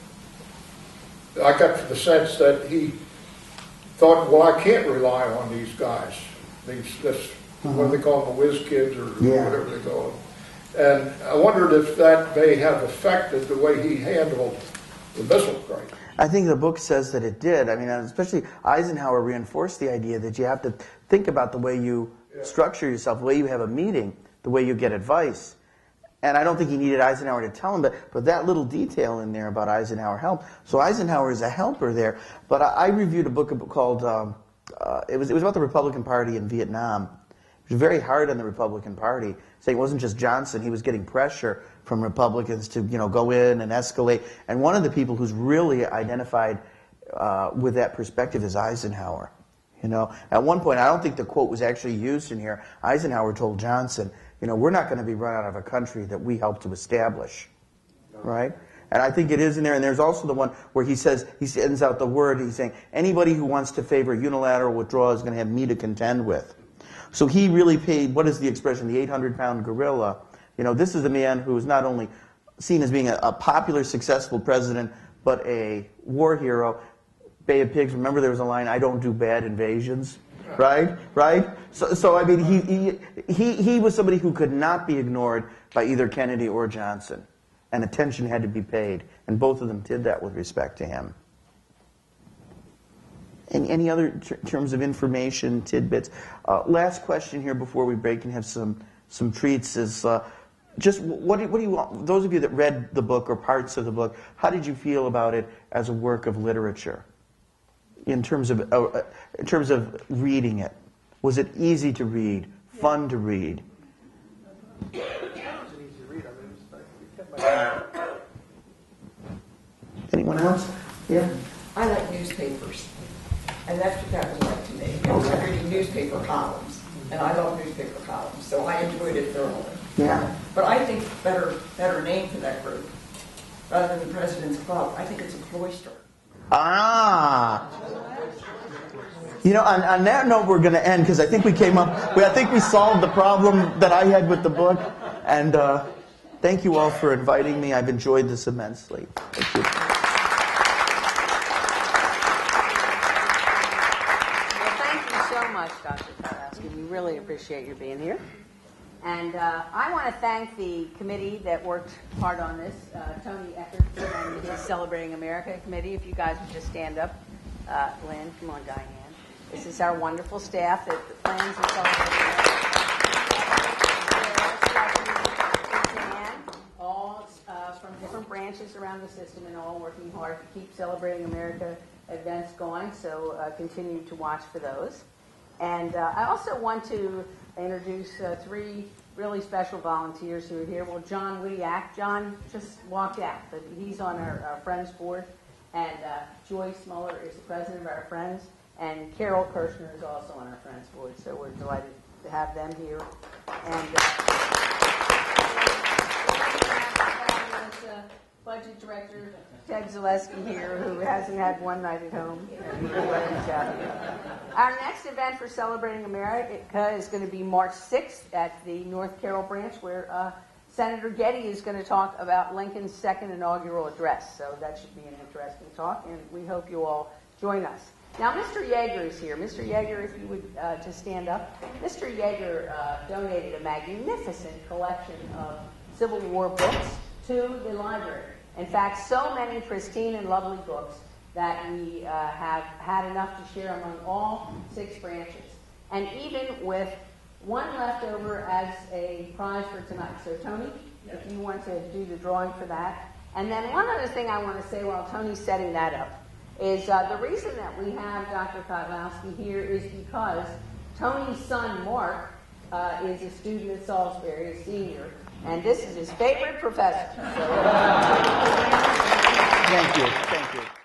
I got the sense that he thought, well, I can't rely on these guys. These, this, uh-huh. What do they call them, the whiz kids or Yeah. whatever they call them. And I wondered if that may have affected the way he handled the missile crisis. I think the book says that it did. I mean, especially Eisenhower reinforced the idea that you have to think about the way you yeah. structure yourself, the way you have a meeting, the way you get advice. And I don't think he needed Eisenhower to tell him, but, but that little detail in there about Eisenhower helped. So Eisenhower is a helper there. But I, I reviewed a book called, um, uh, it was it was about the Republican Party in Vietnam. It was very hard on the Republican Party, saying it wasn't just Johnson, he was getting pressure from Republicans to, you know, go in and escalate. And one of the people who's really identified uh, with that perspective is Eisenhower. You know, at one point, I don't think the quote was actually used in here. Eisenhower told Johnson, you know, we're not going to be run out of a country that we helped to establish, right? And I think it is in there. And there's also the one where he says, he sends out the word, he's saying, anybody who wants to favor unilateral withdrawal is going to have me to contend with. So he really paid, what is the expression, the eight hundred pound gorilla. You know, this is a man who is not only seen as being a, a popular, successful president, but a war hero. Bay of Pigs, remember there was a line, I don't do bad invasions, right? Right? So, so I mean, he, he, he, he was somebody who could not be ignored by either Kennedy or Johnson. And attention had to be paid. And both of them did that with respect to him. Any, any other ter terms of information, tidbits? Uh, last question here before we break and have some, some treats is, uh, just what do, what do you want, those of you that read the book or parts of the book, how did you feel about it as a work of literature? In terms of, uh, in terms of reading it? Was it easy to read, fun to read? Anyone else? Yeah. I like newspapers, and that's what that was like to me. I was reading newspaper columns, and I love newspaper columns, so I enjoyed it thoroughly. Yeah. But I think better better name for that group, rather than the President's Club, I think it's a cloister. Ah. You know, on, on that note, we're going to end because I think we came up, we, I think we solved the problem that I had with the book. And uh, thank you all for inviting me. I've enjoyed this immensely. Thank you. Well, thank you so much, Doctor Karowski. We really appreciate you being here. And uh, I want to thank the committee that worked hard on this, uh, Tony Eckert and his Celebrating America committee. If you guys would just stand up. Uh, Lynn, come on, Diane. This is our wonderful staff that plans and Celebrating America. All uh, from different branches around the system and all working hard to keep Celebrating America events going, so uh, continue to watch for those. And uh, I also want to introduce uh, three really special volunteers who are here. Well, John Widiak. John just walked out, but he's on our, our Friends board. And uh, Joyce Muller is the president of our Friends. And Carol Kirshner is also on our Friends board. So we're delighted to have them here. And uh, uh, Budget Director Ted Zaleski here, who hasn't had one night at home. Our next event for Celebrating America is going to be March sixth at the North Carroll branch, where uh, Senator Getty is going to talk about Lincoln's second inaugural address. So that should be an interesting talk, and we hope you all join us. Now, Mister Yeager is here. Mister Yeager, if you would uh, just stand up. Mister Yeager uh, donated a magnificent collection of Civil War books to the library. In fact, so many pristine and lovely books that we uh, have had enough to share among all six branches. And even with one left over as a prize for tonight. So, Tony, if you want to do the drawing for that. And then one other thing I want to say while Tony's setting that up is uh, the reason that we have Doctor Kotlowski here is because Tony's son, Mark, uh, is a student at Salisbury, a senior, and this is his favorite professor. So, Thank you. Thank you.